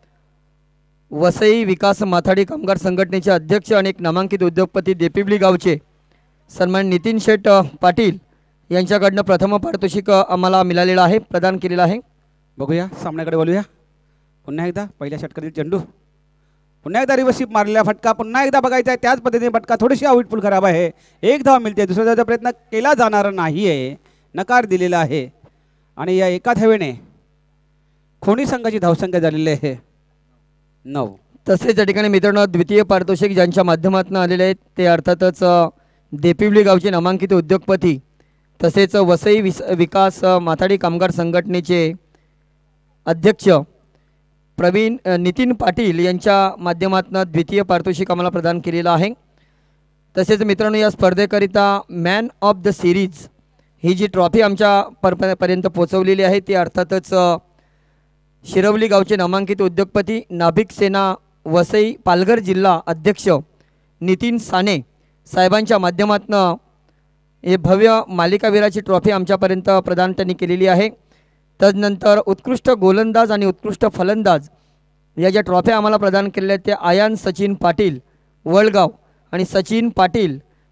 वसई विकास माथाडी कामगार संघटनेचे अध्यक्ष आणि एक नामांकित उद्योगपती देपिबली गावचे सन्मान नितीन शेठ पाटील यांच्याकडनं प्रथम पारितोषिक आम्हाला मिळालेलं आहे, प्रदान केलेलं आहे. बघूया सामन्याकडे बोलूया. पुन्हा एकदा पहिल्या षटकातील चेंडू. पुन्हा एकदा रिव्हर्सिप मारलेला फटका. पुन्हा एकदा बघायचा आहे. त्याच पद्धतीने फटका. थोडीशी आउटफुल खराब आहे. एक धाव मिळते. दुसऱ्या धावचा प्रयत्न केला जाणार नाही आहे, नकार दिलेला आहे. आणि या एका धावेने खोणी संघाची धावसंख्या झालेली आहे 9. तसेच या ठिकाणी मित्रांनो द्वितीय पारितोषिक ज्यांच्या माध्यमातून आलेले आहेत ते अर्थातच देपिवली गावचे नामांकित उद्योगपती तसेच वसई विकास माथाडी कामगार संघटनेचे अध्यक्ष प्रवीण नितीन पाटील यांच्या माध्यमातून द्वितीय पारितोषिक आम्हाला प्रदान केलेलं आहे. तसेच मित्रांनो या स्पर्धेकरिता मॅन ऑफ द सिरीज ही जी ट्रॉफी आमच्या पर्यंत पोहोचवलेली आहे ती अर्थातच शिरवली गावचे नामांकित उद्योगपती नाभिक सेना वसई पालघर जिल्हा अध्यक्ष नितीन साने साहेबांच्या माध्यमातून हे भव्य मालिकावीराची ट्रॉफी आमच्यापर्यंत प्रदान त्यांनी केलेली आहे. तदनंतर उत्कृष्ट गोलंदाज आणि उत्कृष्ट फलंदाज या ज्या ट्रॉफ्या आम्हाला प्रदान केलेल्या आहेत त्या आयान सचिन पाटील वळगाव आणि सचिन पाटील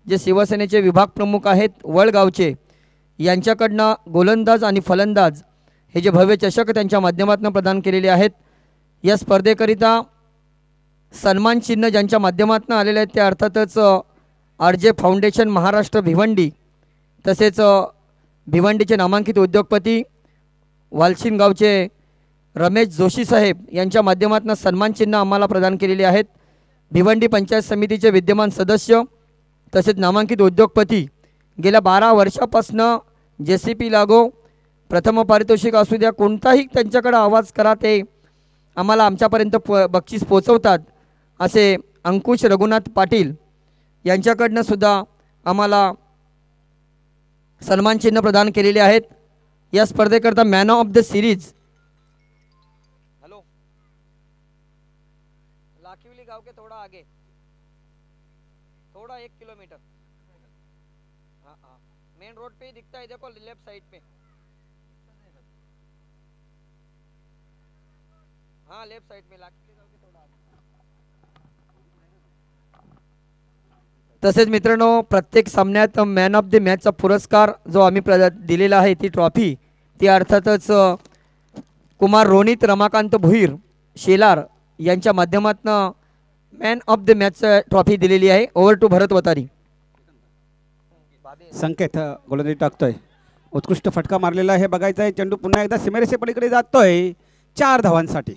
जे शिवसेनेचे विभाग प्रमुख आहेत वळगावचे, यांच्याकडनं गोलंदाज आणि फलंदाज हे जे भव्य चषक त्यांच्या माध्यमातून प्रदान केलेले आहेत. या स्पर्धेकरिता सन्मान चिन्ह ज्यांच्या माध्यमातून आलेले आहेत ते अर्थातच RJ फाउंडेशन महाराष्ट्र भिवंडी, तसेच भिवंडीचे नामांकित उद्योगपती वालशिन गावचे रमेश जोशी साहेब यांच्या माध्यमातून सन्मान चिन्ह आम्हाला प्रदान केलेले आहेत. भिवंडी पंचायत समितीचे विद्यमान सदस्य तसेच नामांकित उद्योगपती गेल्या 12 वर्षापासून JCP लागो, प्रथम पारितोषिक असू द्या, कोणताही त्यांच्याकडे आवाज करा ते आम्हाला आमच्यापर्यंत बक्षीस पोचवतात असे अंकुश रघुनाथ पाटील यांच्याकडनं सुद्धा आम्हाला सन्मान चिन्ह प्रदान केलेले आहेत. या स्पर्धेकरता man of the series Lakhivali गाव के थोड़ा आगे, थोड़ा 1 किलोमीटर, हाँ मेन रोड पे ही दिखता है, देखो लेफ्ट साइड पे, हाँ लेफ्ट साइड में लाखिवली गाव के थोड़ा आगे. तसेच मित्रांनो प्रत्येक सामन्यात मॅन ऑफ द मॅचचा पुरस्कार जो आम्ही दिलेला आहे ती ट्रॉफी ती अर्थातच कुमार रोनित रमाकांत भुईर शेलार यांच्या माध्यमातून man of the match trophy दिलेली आहे. Over to Bharat वतारी. संकेत गोलंदाजी टाकतोय, उत्कृष्ट फटका मारलेला आहे. बघायचं आहे चेंडू पुन्हा एकदा सीमेरेषे पलीकडे जातोय 4 धावांसाठी.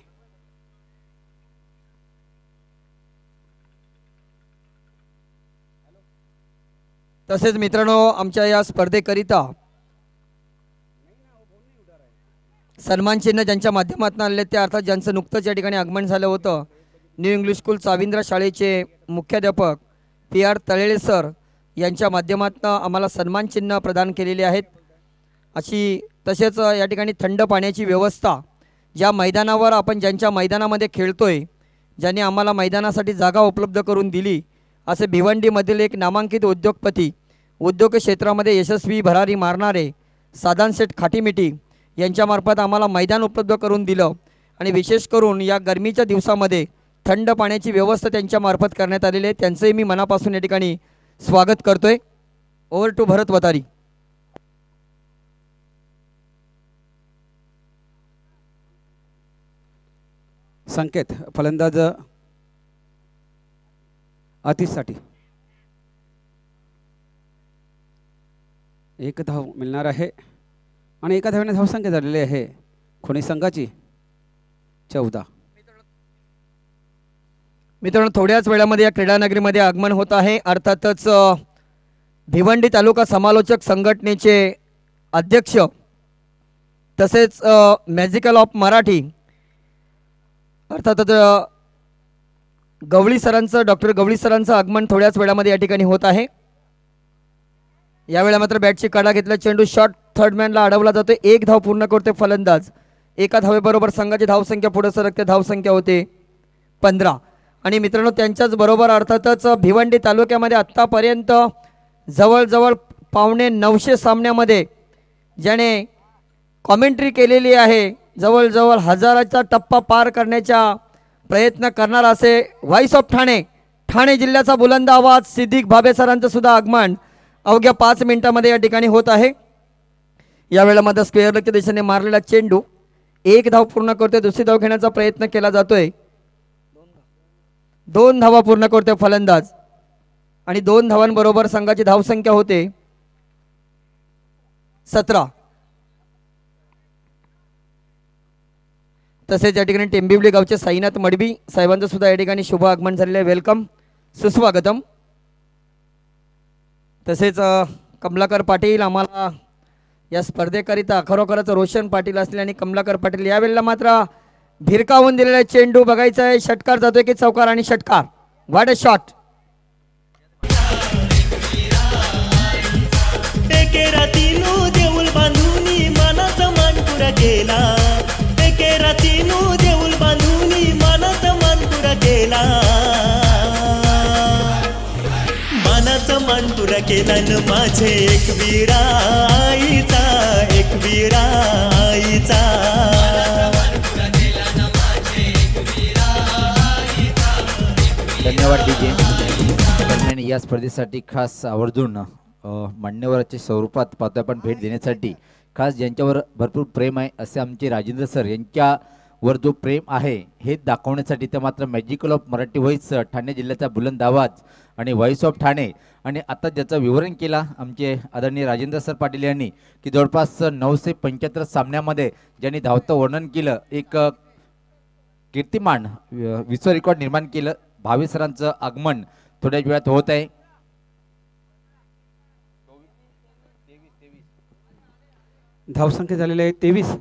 तसेच मित्रांनो आमच्या या स्पर्धेकरिता सन्मान चिन्ह ज्यांच्या माध्यमातून आलेले ते अर्थात ज्यांचं नुकतंच या ठिकाणी आगमन झालं होतं, न्यू इंग्लिश स्कूल चाविंद्र शाळेचे मुख्याध्यापक PR तळेळे सर यांच्या माध्यमातून आम्हाला सन्मान चिन्ह प्रदान केलेले आहेत. अशी तसेच या ठिकाणी थंड पाण्याची व्यवस्था ज्या मैदानावर आपण ज्यांच्या मैदानामध्ये खेळतोय, ज्यांनी आम्हाला मैदानासाठी जागा उपलब्ध करून दिली असे भिवंडीमधील एक नामांकित उद्योगपती, उद्योग क्षेत्रामध्ये यशस्वी भरारी मारणारे साधन सेठ खाटीमिटी यांच्यामार्फत आम्हाला मैदान उपलब्ध करून दिलं आणि विशेष करून या गरमीच्या दिवसामध्ये थंड पाण्याची व्यवस्था त्यांच्यामार्फत करण्यात आलेली आहे. त्यांचंही मी मनापासून या ठिकाणी स्वागत करतोय. Over to Bharat वतारी. संकेत फलंदाज आतिशसाठी 1 धाव मिळणार आहे आणि 1 धावेने धावसंख्या झालेली आहे खुणी संघाची 14. मित्रांनो थोड्याच वेळामध्ये या क्रीडानगरीमध्ये आगमन होत आहे. अर्थातच भिवंडी तालुका समालोचक संघटनेचे अध्यक्ष तसेच मॅजिकल ऑफ मराठी अर्थातच गवळी सरांचं डॉक्टर गवळी सरांचं आगमन थोड्याच वेळामध्ये या ठिकाणी होत आहे. यावेळेला मात्र बॅटची काढा घेतला, चेंडू शॉट थर्ड मॅनला अडवला जातो. 1 धाव पूर्ण करते फलंदाज. 1 धावेबरोबर संघाची धावसंख्या पुढे सरकते, धावसंख्या होते 15. आणि मित्रांनो त्यांच्याच बरोबर अर्थातच भिवंडी तालुक्यामध्ये आत्तापर्यंत जवळजवळ 950 सामन्यामध्ये ज्याने कॉमेंट्री केलेली आहे, जवळजवळ 1000चा टप्पा पार करण्याचा प्रयत्न करणार असे व्हॉइस ऑफ ठाणे जिल्ह्याचा बुलंद आवाज सिद्दीक भाबे सरांचं सुद्धा आगमन अवघ्या 5 मिनिटांमध्ये या ठिकाणी होत आहे. यावेळेमध्ये स्क्वेअर लेगच्या दिशेने मारलेला चेंडू 1 धाव पूर्ण करतोय. दुसरी धाव घेण्याचा प्रयत्न केला जातोय. 2 धावा पूर्ण करतोय फलंदाज आणि 2 धावांबरोबर संघाची धावसंख्या होते 17. तसेच या ठिकाणी टेंबिवली गावचे साईनाथ मडबी साहेबांचं सुद्धा या ठिकाणी शुभ आगमन झालेलं आहे. वेलकम, सुस्वागतम. तसेच कमलाकर पाटील आम्हाला या स्पर्धेकरिता खरोखरच रोशन पाटील असले आणि कमलाकर पाटील यावेळेला मात्र भिरकावून दिलेला चेंडू बघायचा आहे. षटकार जातोय की चौकार आणि षटकार. What a shot. एके रातीनु देऊळ बांधूनी मानाचा मानपुरा केला. एके रातीनु देऊळ बांधूनी मानाचा मानपुरा केला. मानाचा मानपुरा केला न माझे एकवीरा आईचा, एकवीरा आईचा. धन्यवाद डीजे. दरम्यान या स्पर्धेसाठी खास आवर्जून मान्यवराच्या स्वरूपात पाहतो आपण भेट देण्यासाठी खास ज्यांच्यावर भरपूर प्रेम आहे असे आमचे राजेंद्र सर यांच्यावर जो प्रेम आहे हे दाखवण्यासाठी ते मात्र magical of Marathi voice Thane जिल्ह्याचा बुलंद आवाज आणि व्हॉइस ऑफ ठाणे आणि आता ज्याचं विवरण केला आमचे आदरणीय राजेंद्र सर पाटील यांनी की जवळपास 975 सामन्यामध्ये ज्यांनी धावतं वर्णन केलं एक कीर्तिमान विश्व रेकॉर्ड निर्माण केलं. भावी सरांचं आगमन थोड्याच वेळात होत आहे. धावसंख्या झालेली आहे 23.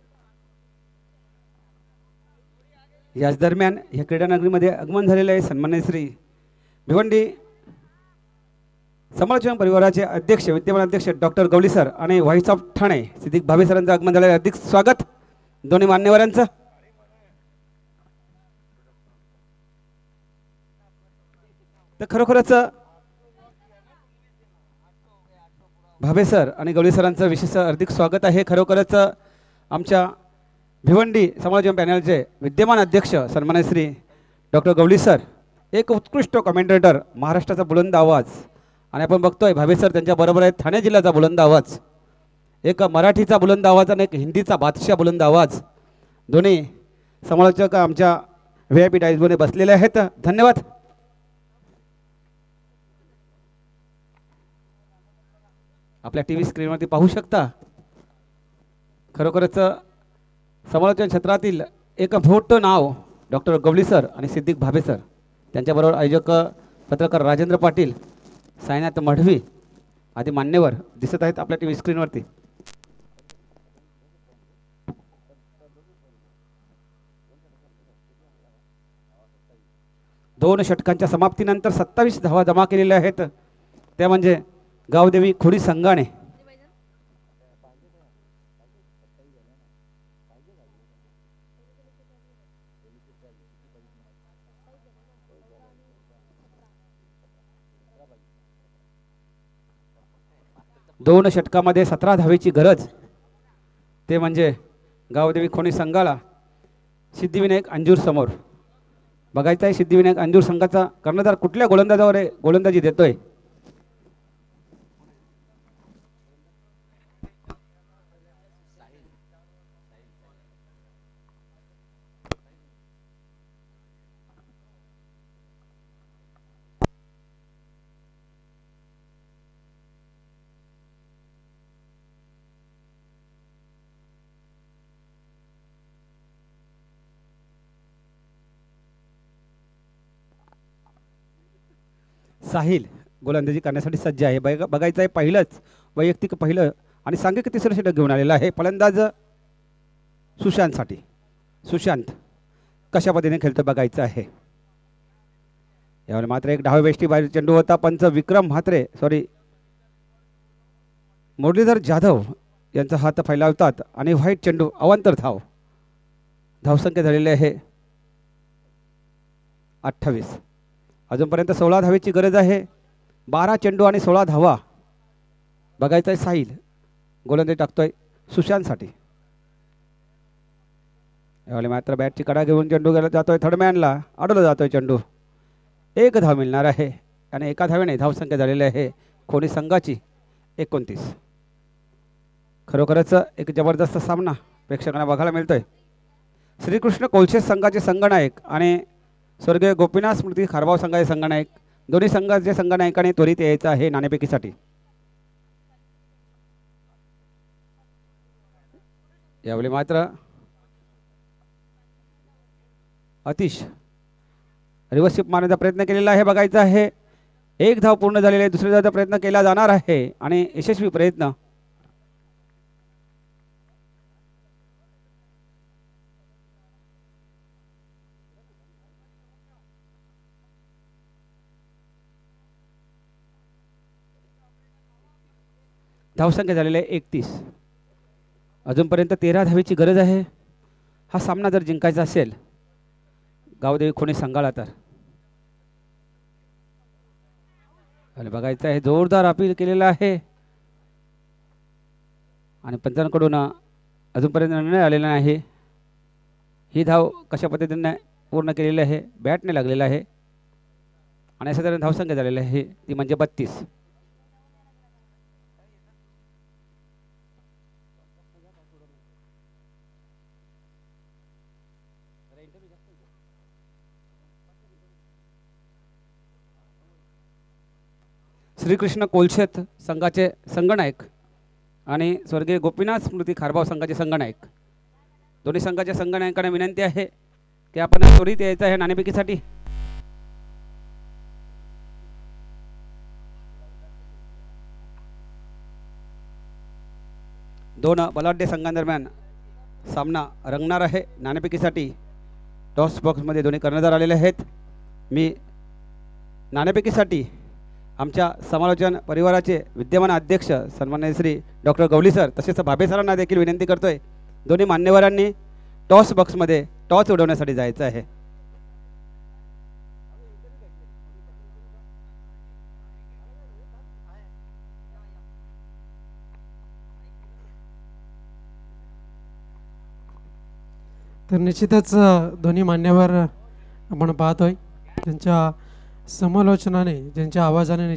याच दरम्यान या क्रीडानगरीमध्ये आगमन झालेले आहे सन्मान्य श्री भिवंडी समालोचन परिवाराचे अध्यक्ष विद्यमान अध्यक्ष डॉक्टर गवली सर आणि व्हॉइस ऑफ ठाणे सिद्दीक भावे सरांचं आगमन झालेलं आहे. अधिक स्वागत दोन्ही मान्यवरांचं. तर खरोखरच भावे सर आणि गवळी सरांचं विशेष हार्दिक स्वागत आहे. खरोखरच आमच्या भिवंडी समालोचन पॅनलचे विद्यमान अध्यक्ष सन्मान्य श्री डॉक्टर गवळी सर एक उत्कृष्ट कमेंटेटर महाराष्ट्राचा बुलंद आवाज आणि आपण बघतोय भावे सर त्यांच्याबरोबर आहे ठाणे जिल्ह्याचा बुलंद आवाज एक मराठीचा बुलंद आवाज आणि एक हिंदीचा बादशाह बुलंद आवाज दोन्ही समालोचक आमच्या VIP डायसमध्ये बसलेले आहेत. धन्यवाद. आपल्या TV स्क्रीनवरती पाहू शकता खरोखरच समालोचन क्षेत्रातील एक मोठं नाव डॉक्टर गवली सर आणि सिद्दीक भावे सर त्यांच्याबरोबर आयोजक पत्रकार राजेंद्र पाटील साईनाथ मढवी आदी मान्यवर दिसत आहेत आपल्या TV स्क्रीनवरती. दोन षटकांच्या समाप्तीनंतर 27 धावा जमा केलेल्या आहेत. त्या म्हणजे गावदेवी खोडी संघाने दोन षटकामध्ये 17 धावेची गरज ते म्हणजे गावदेवी खोणी संघाला सिद्धिविनायक अंजूर समोर बघायचं आहे. सिद्धिविनायक अंजूर संघाचा कर्णधार कुठल्या गोलंदाजावर गोलंदाजी देतोय. साहिल गोलंदाजी करण्यासाठी सज्ज आहे. बघायचं आहे पहिलंच वैयक्तिक पहिलं आणि सांघिक तिसरं षटक घेऊन आलेलं आहे. फलंदाज सुशांतसाठी सुशांत कशा पद्धतीने खेळतो बघायचं आहे. यावेळी मात्र एक डावेवेष्टी बाहेर चेंडू होता. पंच विक्रम म्हात्रे मुरलीधर जाधव यांचा हात फैलावतात आणि व्हाईट चेंडू अवांतर धावसंख्या झालेली आहे 28. अजूनपर्यंत 16 धावेची गरज आहे. 12 चेंडू आणि 16 धावा. बघायचं आहे साहिल गोलंदाजी टाकतोय सुशांतसाठी. यावेळी मात्र बॅटची कडा घेऊन चेंडू गेला जातोय थर्डमॅनला अडवला जातोय चेंडू. एक धाव मिळणार आहे आणि एका धावेने धावसंख्या झालेली आहे खोणी संघाची 29. खरोखरच एक जबरदस्त सामना प्रेक्षकांना बघायला मिळतोय. श्रीकृष्ण कोळशे संघाचे संघनायक आणि स्वर्गीय गोपीनाथ स्मृती खारबाव संघाचे संघनायक दोन्ही संघाचे संघनायकाने त्वरित यायचं आहे नाणेफेकीसाठी. यावेळी मात्र अतिश रिव्हर्स मारण्याचा प्रयत्न केलेला आहे. बघायचा आहे एक धाव पूर्ण झालेली आहे. दुसऱ्या धावचा प्रयत्न केला जाणार आहे आणि यशस्वी प्रयत्न. धावसंख्या झालेली आहे 31. अजूनपर्यंत 13 धावेची गरज आहे. हा सामना जर जिंकायचा असेल गावदेवी खोणी संघाला तर. आणि बघायचं आहे जोरदार अपील केलेला आहे आणि पंचांकडून अजूनपर्यंत निर्णय आलेला नाही. ही धाव कशा पद्धतीने पूर्ण केलेली आहे बॅटने लागलेला आहे. आणि अशा तऱ्हेने धावसंख्या झालेली आहे ती म्हणजे 32. श्रीकृष्ण कोलशेत संघाचे संघनायक आणि स्वर्गीय गोपीनाथ स्मृती खारबाव संघाचे संघनायक, दोन्ही संघाच्या संघनायकांना विनंती आहे की आपण त्वरित यायचं आहे नाणेफेकीसाठी. दोन बलाढ्य संघांदरम्यान सामना रंगणार आहे. नाणेफेकीसाठी टॉस बॉक्समध्ये दोन्ही कर्णधार आलेले आहेत. मी नाणेफेकीसाठी आमच्या समालोचन परिवाराचे विद्यमान अध्यक्ष सन्माननीय श्री डॉक्टर गवली सर तसेच भाभे सरांना देखील विनंती करतोय, दोन्ही मान्यवरांनी टॉस बॉक्समध्ये टॉस उडवण्यासाठी जायचं आहे. तर निश्चितच दोन्ही मान्यवर आपण पाहतोय त्यांच्या समालोचनाने, ज्यांच्या आवाजाने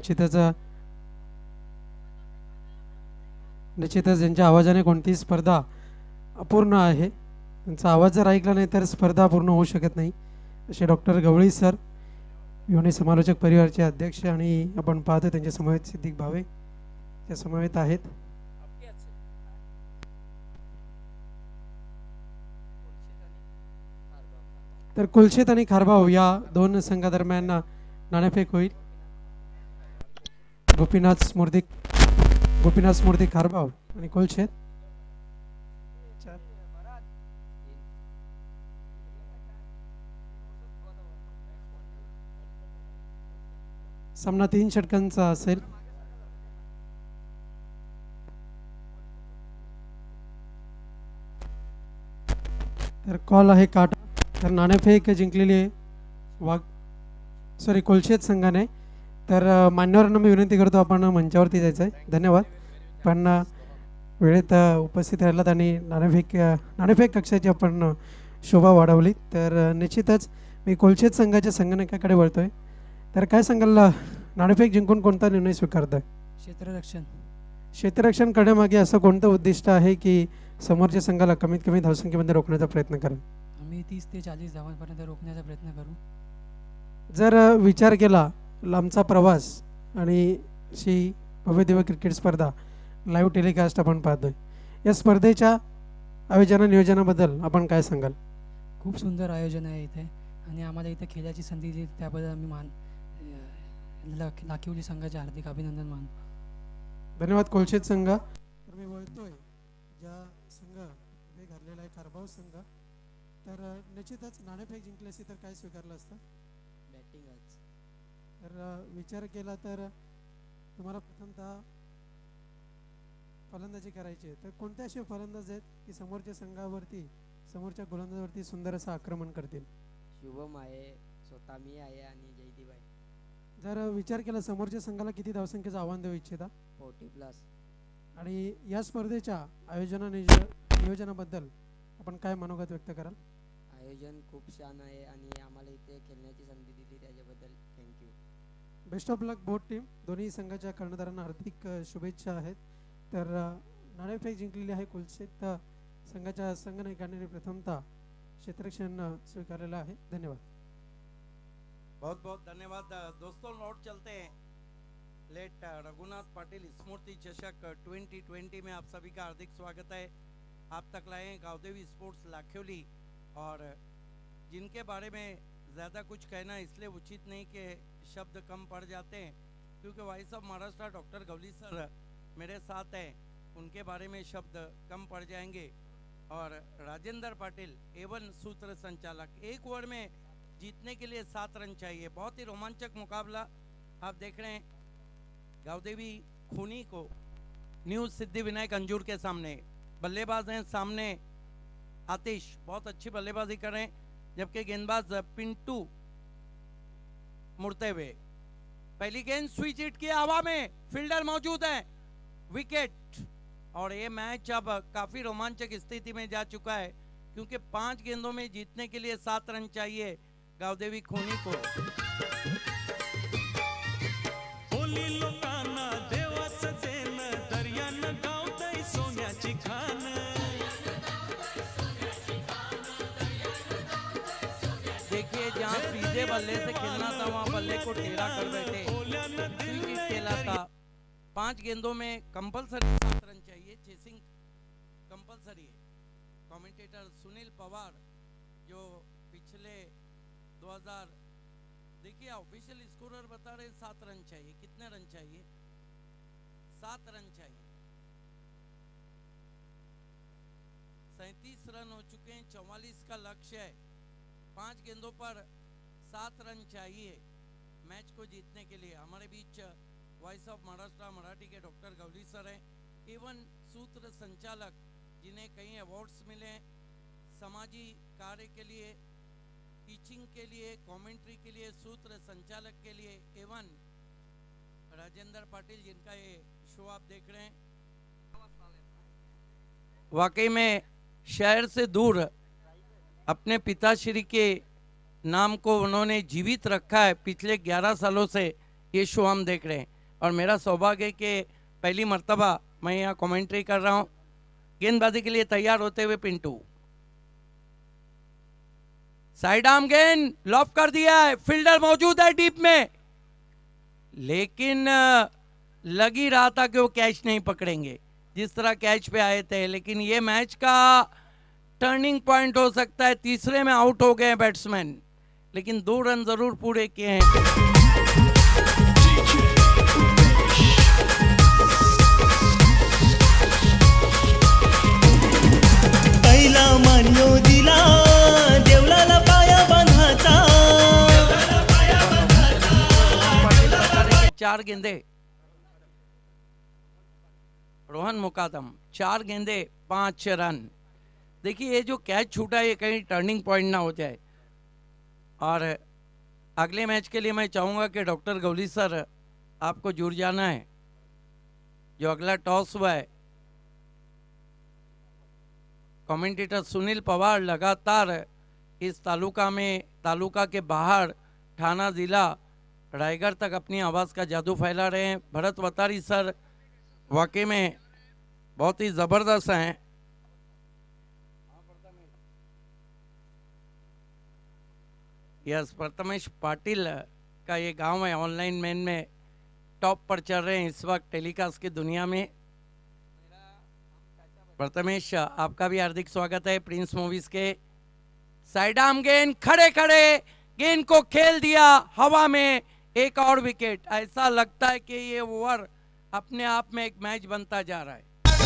निश्चितच ज्यांच्या आवाजाने कोणतीही स्पर्धा अपूर्ण आहे. त्यांचा आवाज जर ऐकला नाही तर स्पर्धा पूर्ण होऊ शकत नाही, असे डॉक्टर गवळी सर योनी समालोचक परिवारचे अध्यक्ष आणि आपण पाहतो त्यांच्या समवेत सिद्दीक भावे त्या समवेत आहेत. तर कुलशेत आणि खारबाव या दोन संघादरम्यान नाणेफेक होईल. गोपीनाथ स्मृती खारबाव आणि कुलशेत. सामना 3 षटकांचा असेल. तर कॉल आहे काटा. तर नाणेफेक जिंकलेली कोलशेत संघाने. तर मान्यवरांना मी विनंती करतो आपण मंचावरती जायचं आहे. धन्यवाद. पण वेळेत उपस्थित राहिलात आणि नाणेफेक कक्षाची आपण शोभा वाढवली. तर निश्चितच मी कोलशेत संघाच्या संघनायकाकडे वळतोय. तर काय सांगाल, नाणेफेक जिंकून कोणता निर्णय स्वीकारताय? क्षेत्ररक्षण करण्यामागे असं कोणतं उद्दिष्ट आहे की समोरच्या संघाला कमीत कमी धावसंख्येमध्ये रोखण्याचा प्रयत्न करा? आम्ही 30 ते 40 धावांपर्यंत रोखण्याचा प्रयत्न करू. जर विचार केला लांबचा प्रवास आणि अशी भव्यदिव्य क्रिकेट स्पर्धा लाईव्ह टेलिकास्ट आपण पाहतोय, या स्पर्धेच्या आयोजन नियोजनाबद्दल आपण काय सांगाल? खूप सुंदर आयोजन आहे इथे आणि आम्हाला इथे खेळाची संधी दिली त्याबद्दल आम्ही लाखिवली संघाचे हार्दिक अभिनंदन मानतो. धन्यवाद कोलशेत संघ. तर मी वळतोय ज्या संघ उभे घाललेला आहे खारबाव संघ. तर निश्चितच नाणेफेक जिंकली असती तर काय स्वीकारलं असतं? बॅटिंगच. तर विचार केला तर तुम्हाला प्रथमतः फलंदाजी करायची आहे. तर कोणते असे फलंदाज आहेत की समोरच्या गोलंदाजावरती सुंदर असं आक्रमण करतील? शुभम आहे, स्वतः मी आहे आणि जयदीप आहे. जर विचार केला समोरच्या संघाला किती धावसंख्येचं आव्हान देऊ इच्छिता? 40+. आणि या स्पर्धेच्या नियोजनाबद्दल आपण काय मनोगत व्यक्त कराल? आयोजन खूप छान आहे आणि आम्हाला इथे खेळण्याची संधी दिली त्याच्याबद्दल thank you. Best of luck both team. दोन्ही संघाच्या कर्णधारांना हार्दिक शुभेच्छा आहेत. तर नाणेफेक जिंकलेली आहे कुलशेत संघाच्या संघनायकांनी प्रथमतः क्षेत्ररक्षण स्वीकारलेलं आहे. धन्यवाद. बहुत बहुत धन्यवाद दोस्तों. लौट चलते हैं लेट रघुनाथ पाटिल स्मृति चषक 2020 में आप सभी का हार्दिक स्वागत है. आप तक लाए गावदेवी स्पोर्ट्स लाखिवली और जिनके बारे में ज़्यादा कुछ कहना इसलिए उचित नहीं कि शब्द कम पड़ जाते हैं, क्योंकि voice of Maharashtra doctor Gawali sir मेरे साथ हैं, उनके बारे में शब्द कम पड़ जाएंगे. और राजेंद्र पाटिल एवन सूत्र संचालक, एक ओवर में जीतने के लिए 7 रन चाहिए. बहुत ही रोमांचक मुकाबला आप देख रहे हैं. गावदेवी खूनी को न्यू सिद्धिविनायक अंजूर के सामने बल्लेबाज हैं. सामने आतिश बहुत अच्छी बल्लेबाजी कर रहे हैं, जबकि गेंदबाज पिंटू मुड़ते हुए. पहली गेंद स्विच हिट की हवा में, फील्डर मौजूद है, विकेट. और ये मैच अब काफी रोमांचक स्थिति में जा चुका है, क्योंकि 5 गेंदों में जीतने के लिए 7 रन चाहिए गावदेवी खूनी को. दाखवली लोकांना देवाचं देण दर्यानं गावतय सोन्याची खान देखिए जहाँ सीधे बल्ले से खेलना था वहाँ बल्ले को टेढ़ा कर बैठे स्विंग हिट खेला था। 5 गेंदों में कंपलसरी 7 रन चाहिए, चेसिंग कंपलसरी है। कमेंटेटर सुनील पवार जो पिछले 2000 देखिए ऑफिशियल स्कोरर बता रहे 7 रन चाहिए। कितने रन चाहिए? 7 रन चाहिए। 37 रन हो चुके हैं, 44 का लक्ष्य है। 5 गेंदों पर 7 रन चाहिए मैच को जीतने के लिए। हमारे बीच वॉइस ऑफ महाराष्ट्र मराठी के डॉक्टर गवली सर हैं, एवं सूत्र संचालक जिन्हें कई अवार्ड्स मिले समाजी कार्य के लिए, टीचिंग के लिए, कमेंट्री के लिए, सूत्र संचालक के लिए, एवं राजेंद्र पाटिल जिनका ये शो आप देख रहे हैं। वाकई में शहर से दूर अपने पिताश्री के नाम को उन्होंने जीवित रखा है। पिछले 11 सालों से ये शो हम देख रहे हैं और मेरा सौभाग्य है कि पहली मर्तबा मैं यहाँ कमेंट्री कर रहा हूँ। गेंदबाजी के लिए तैयार होते हुए पिंटू, साइड आर्म गेंद लॉफ कर दिया है, फील्डर मौजूद है डीप में, लेकिन लग ही रहा था कि वो कैच नहीं पकड़ेंगे जिस तरह कैच पे आए थे। लेकिन ये मैच का टर्निंग पॉइंट हो सकता है। तीसरे में आउट हो गए बैट्समैन, लेकिन 2 रन जरूर पूरे किए हैं। पहिला मान्यो दिला देवलाला पाया बांधाचा 4 गेंदे रोहन मुकादम, 4 गेंदे 5 रन। देखिए ये जो कैच छूटा है ये कहीं टर्निंग पॉइंट ना हो जाए। और अगले मैच के लिए मैं चाहूँगा कि डॉक्टर गवली सर आपको जुड़ जाना है। जो अगला टॉस हुआ है, कमेंटेटर सुनील पवार लगातार इस तालुका के बाहर थाना जिला रायगढ़ तक अपनी आवाज़ का जादू फैला रहे हैं। भरत वतारी सर वाकई में बहुत ही ज़बरदस्त हैं। यस, प्रथमेश पाटिल का ये गांव है, ऑनलाइन मैन में टॉप पर चल रहे हैं इस वक्त टेलीकास्ट की दुनिया में। प्रथमेश आपका भी हार्दिक स्वागत है प्रिंस मूवीज के। साइड आर्म गेंद, खड़े खड़े गेंद को खेल दिया हवा में, एक और विकेट। ऐसा लगता है कि ये ओवर अपने आप में एक मैच बनता जा रहा है।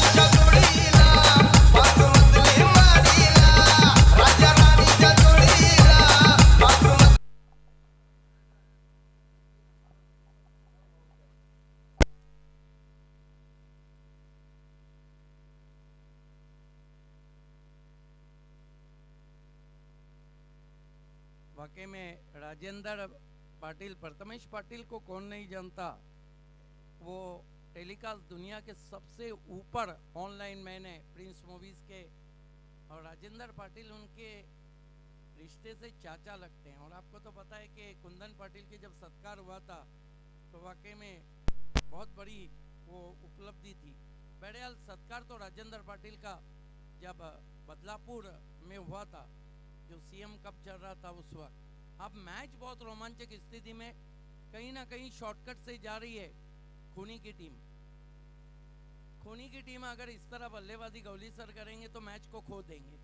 वाकई में राजेंद्र पाटिल, प्रथमेश पाटिल को कौन नहीं जानता। वो टेलीकास्ट दुनिया के सबसे ऊपर ऑनलाइन मैन है प्रिंस मूवीज के, और राजेंद्र पाटिल उनके रिश्ते से चाचा लगते हैं। और आपको तो पता है कि कुंदन पाटिल की जब सत्कार हुआ था तो वाकई में बहुत बड़ी वो उपलब्धि थी। बहरहाल सत्कार तो राजेंद्र पाटिल का जब बदलापुर में हुआ था, जो सीएम कप चल रहा था उस वक्त। अब मैच बहुत रोमांचक स्थिति में कहीं ना कहीं शॉर्टकट से जा रही है खूनी की टीम। खूनी की टीम अगर इस तरह बल्लेबाजी गवली सर करेंगे तो मैच को खो देंगे।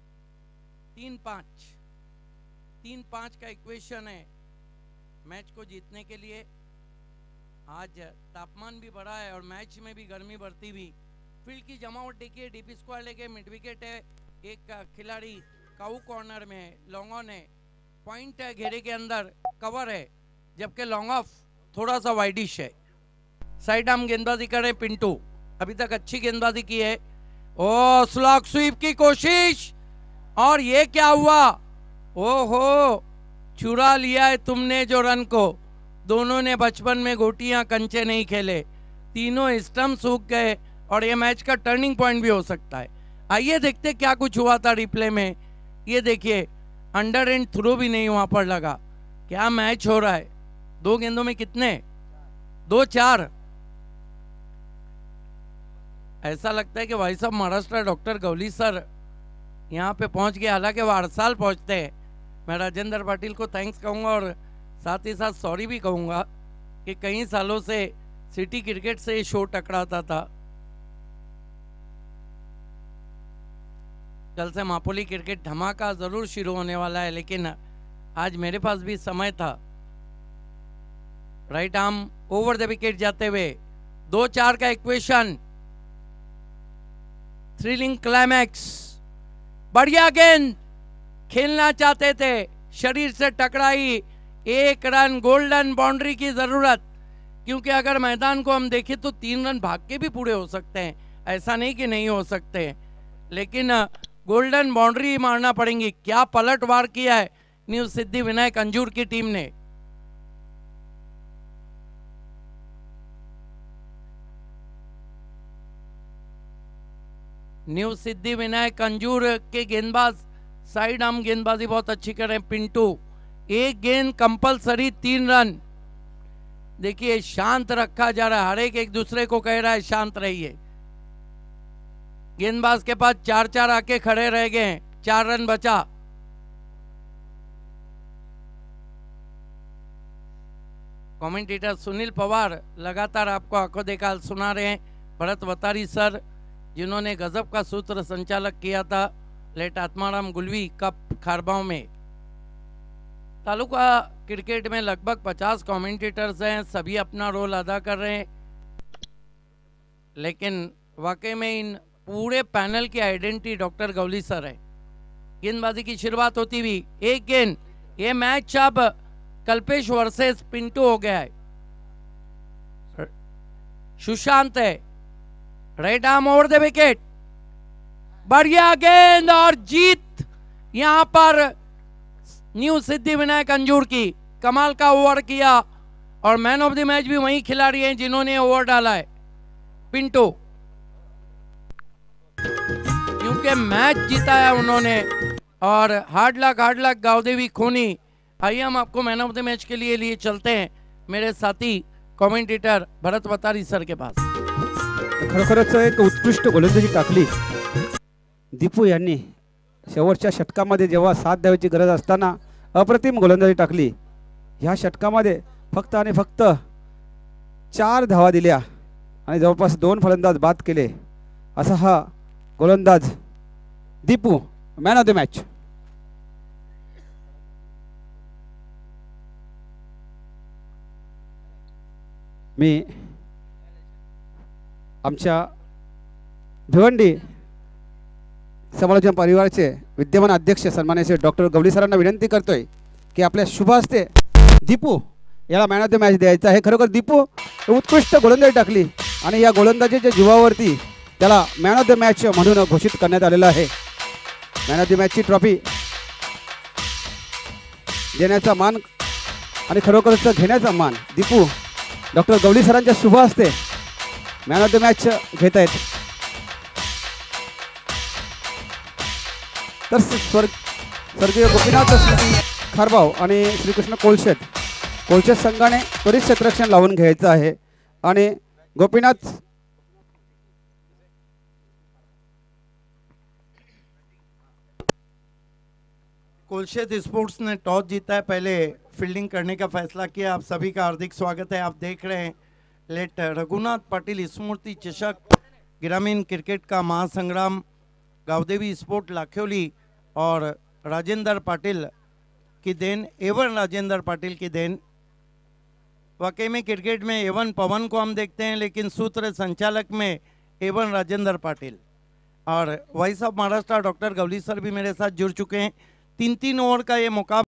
3-5 का इक्वेशन है मैच को जीतने के लिए। आज तापमान भी बढ़ा है और मैच में भी गर्मी बढ़ती हुई। फील्ड की जमावट देखिए, deep square leg mid wicket है, एक खिलाड़ी काऊ कॉर्नर में है, लॉन्ग ऑन है, पॉइंट है, घेरे के अंदर कवर है, जबकि लॉन्ग ऑफ थोड़ा सा वाइडिश है। साइड आर्म गेंदबाजी करे पिंटू, अभी तक अच्छी गेंदबाजी की है। ओ स्लॉग स्वीप की कोशिश, और ये क्या हुआ? ओहो, चुरा लिया है तुमने जो रन को। दोनों ने बचपन में गोटियां कंचे नहीं खेले, तीनों स्टंप सूख गए और ये मैच का टर्निंग पॉइंट भी हो सकता है। आइए देखते क्या कुछ हुआ था रिप्ले में। ये देखिए, अंडर एंड थ्रो भी नहीं वहां पर लगा। क्या मैच हो रहा है। 2 गेंदों में कितने? 2-4। ऐसा लगता है कि भाई साहब महाराष्ट्र डॉक्टर गवली सर यहाँ पे पहुँच गए, हालांकि वो हर साल पहुँचते हैं। मैं राजेंद्र पाटिल को थैंक्स कहूँगा और साथ ही साथ सॉरी भी कहूँगा कि कई सालों से सिटी क्रिकेट से ये शो टकराता था। कल से मापोली क्रिकेट धमाका जरूर शुरू होने वाला है, लेकिन आज मेरे पास भी समय था। Right arm over the wicket जाते हुए 2-4 का इक्वेशन, थ्रिलिंग क्लाइमैक्स, बढ़िया गेंद, खेलना चाहते थे, शरीर से टकराई, 1 रन, गोल्डन बाउंड्री की जरूरत। क्योंकि अगर मैदान को हम देखें तो 3 रन भाग के भी पूरे हो सकते हैं, ऐसा नहीं कि नहीं हो सकते, लेकिन गोल्डन बाउंड्री मारना पड़ेगी। क्या पलटवार किया है न्यू सिद्धि विनायक अंजूर की टीम ने। न्यू सिद्धि विनायक अंजूर के गेंदबाज साइड आर्म गेंदबाजी बहुत अच्छी कर रहे हैं। पिंटू, 1 गेंद कंपलसरी, 3 रन। देखिए शांत रखा जा रहा है, हर एक दूसरे को कह रहा है शांत रहिए। गेंदबाज के पास 4-4 आके खड़े रह गए, 4 रन बचा। कमेंटेटर सुनील पवार लगातार आपको आंखों देखा सुना रहे हैं। भरत वतारी सर जिन्होंने गजब का सूत्र संचालक किया था लेट आत्माराम गुलवी कप खारबाव में। तालुका क्रिकेट में लगभग 50 कमेंटेटर्स हैं, सभी अपना रोल अदा कर रहे हैं, लेकिन वाकई में इन पूरे पैनल की आइडेंटिटी डॉक्टर गवली सर है। गेंदबाजी की शुरुआत होती हुई 1 गेंद, ये मैच अब कल्पेश वर्सेस पिंटू हो गया है। सुशांत है, right arm over the wicket, बढ़िया गेंद और जीत यहां पर न्यू सिद्धि विनायक अंजूर की। कमाल का ओवर किया और मैन ऑफ द मैच भी वही खिलाड़ी हैं जिन्होंने ओवर डाला है, पिंटू, क्योंकि मैच जीता है उन्होंने। और हार्ड लक गावदेवी खोनी। आइए हम आपको मैन ऑफ द मैच के लिए चलते हैं मेरे साथी कमेंटेटर भरत वतारी सर के पास। खरोखरच एक उत्कृष्ट गोलंदाजी टाकली दीपू यांनी। शेवटच्या षटकामध्ये जेव्हा साथ द्यायची गरज असताना अप्रतिम गोलंदाजी टाकली। ह्या षटकामध्ये फक्त आणि फक्त 4 धावा दिल्या आणि जवळपास 2 फलंदाज बाद केले, असा हा गोलंदाज Dipu, man of the match. मी आमच्या भिवंडी समालोचन परिवाराचे विद्यमान अध्यक्ष सन्माननीय श्री डॉक्टर गवली सरांना विनंती करतोय की आपल्या शुभ हस्ते दीपू याला मॅन ऑफ द मॅच द्यायचा आहे। खरोखर दीपू उत्कृष्ट गोलंदाजी टाकली आणि या गोलंदाजीच्या जीवावरती त्याला मॅन ऑफ द मॅच म्हणून घोषित करण्यात आलेलं आहे। मॅन ऑफ द मॅचची ट्रॉफी देण्याचा मान आणि खरोखरच घेण्याचा मान दीपू डॉक्टर गवली सरांच्या शुभ हस्ते मॅन ऑफ द मॅच घेत आहेत। तर स्वर्गीय गोपीनाथ खारबाव आणि श्रीकृष्ण कोलशेत संघाने त्वरित क्षेत्ररक्षण लावून घ्यायचं आहे आणि गोपीनाथ कोलशेत स्पोर्ट्स ने टॉस जीता है, पहले फील्डिंग करने का फैसला किया। आप सभी का हार्दिक स्वागत है। आप देख रहे हैं लेट रघुनाथ पाटिल स्मृति चषक ग्रामीण क्रिकेट का महासंग्राम। गावदेवी स्पोर्ट लाखोली और राजेंद्र पाटिल की देन, एवन राजेंद्र पाटिल की देन। वाकई में क्रिकेट में एवन पवन को हम देखते हैं, लेकिन सूत्र संचालक में एवन राजेंद्र पाटिल और voice of Maharashtra doctor Gawali sir भी मेरे साथ जुड़ चुके हैं। 3-3 ओवर का ये मुकाबला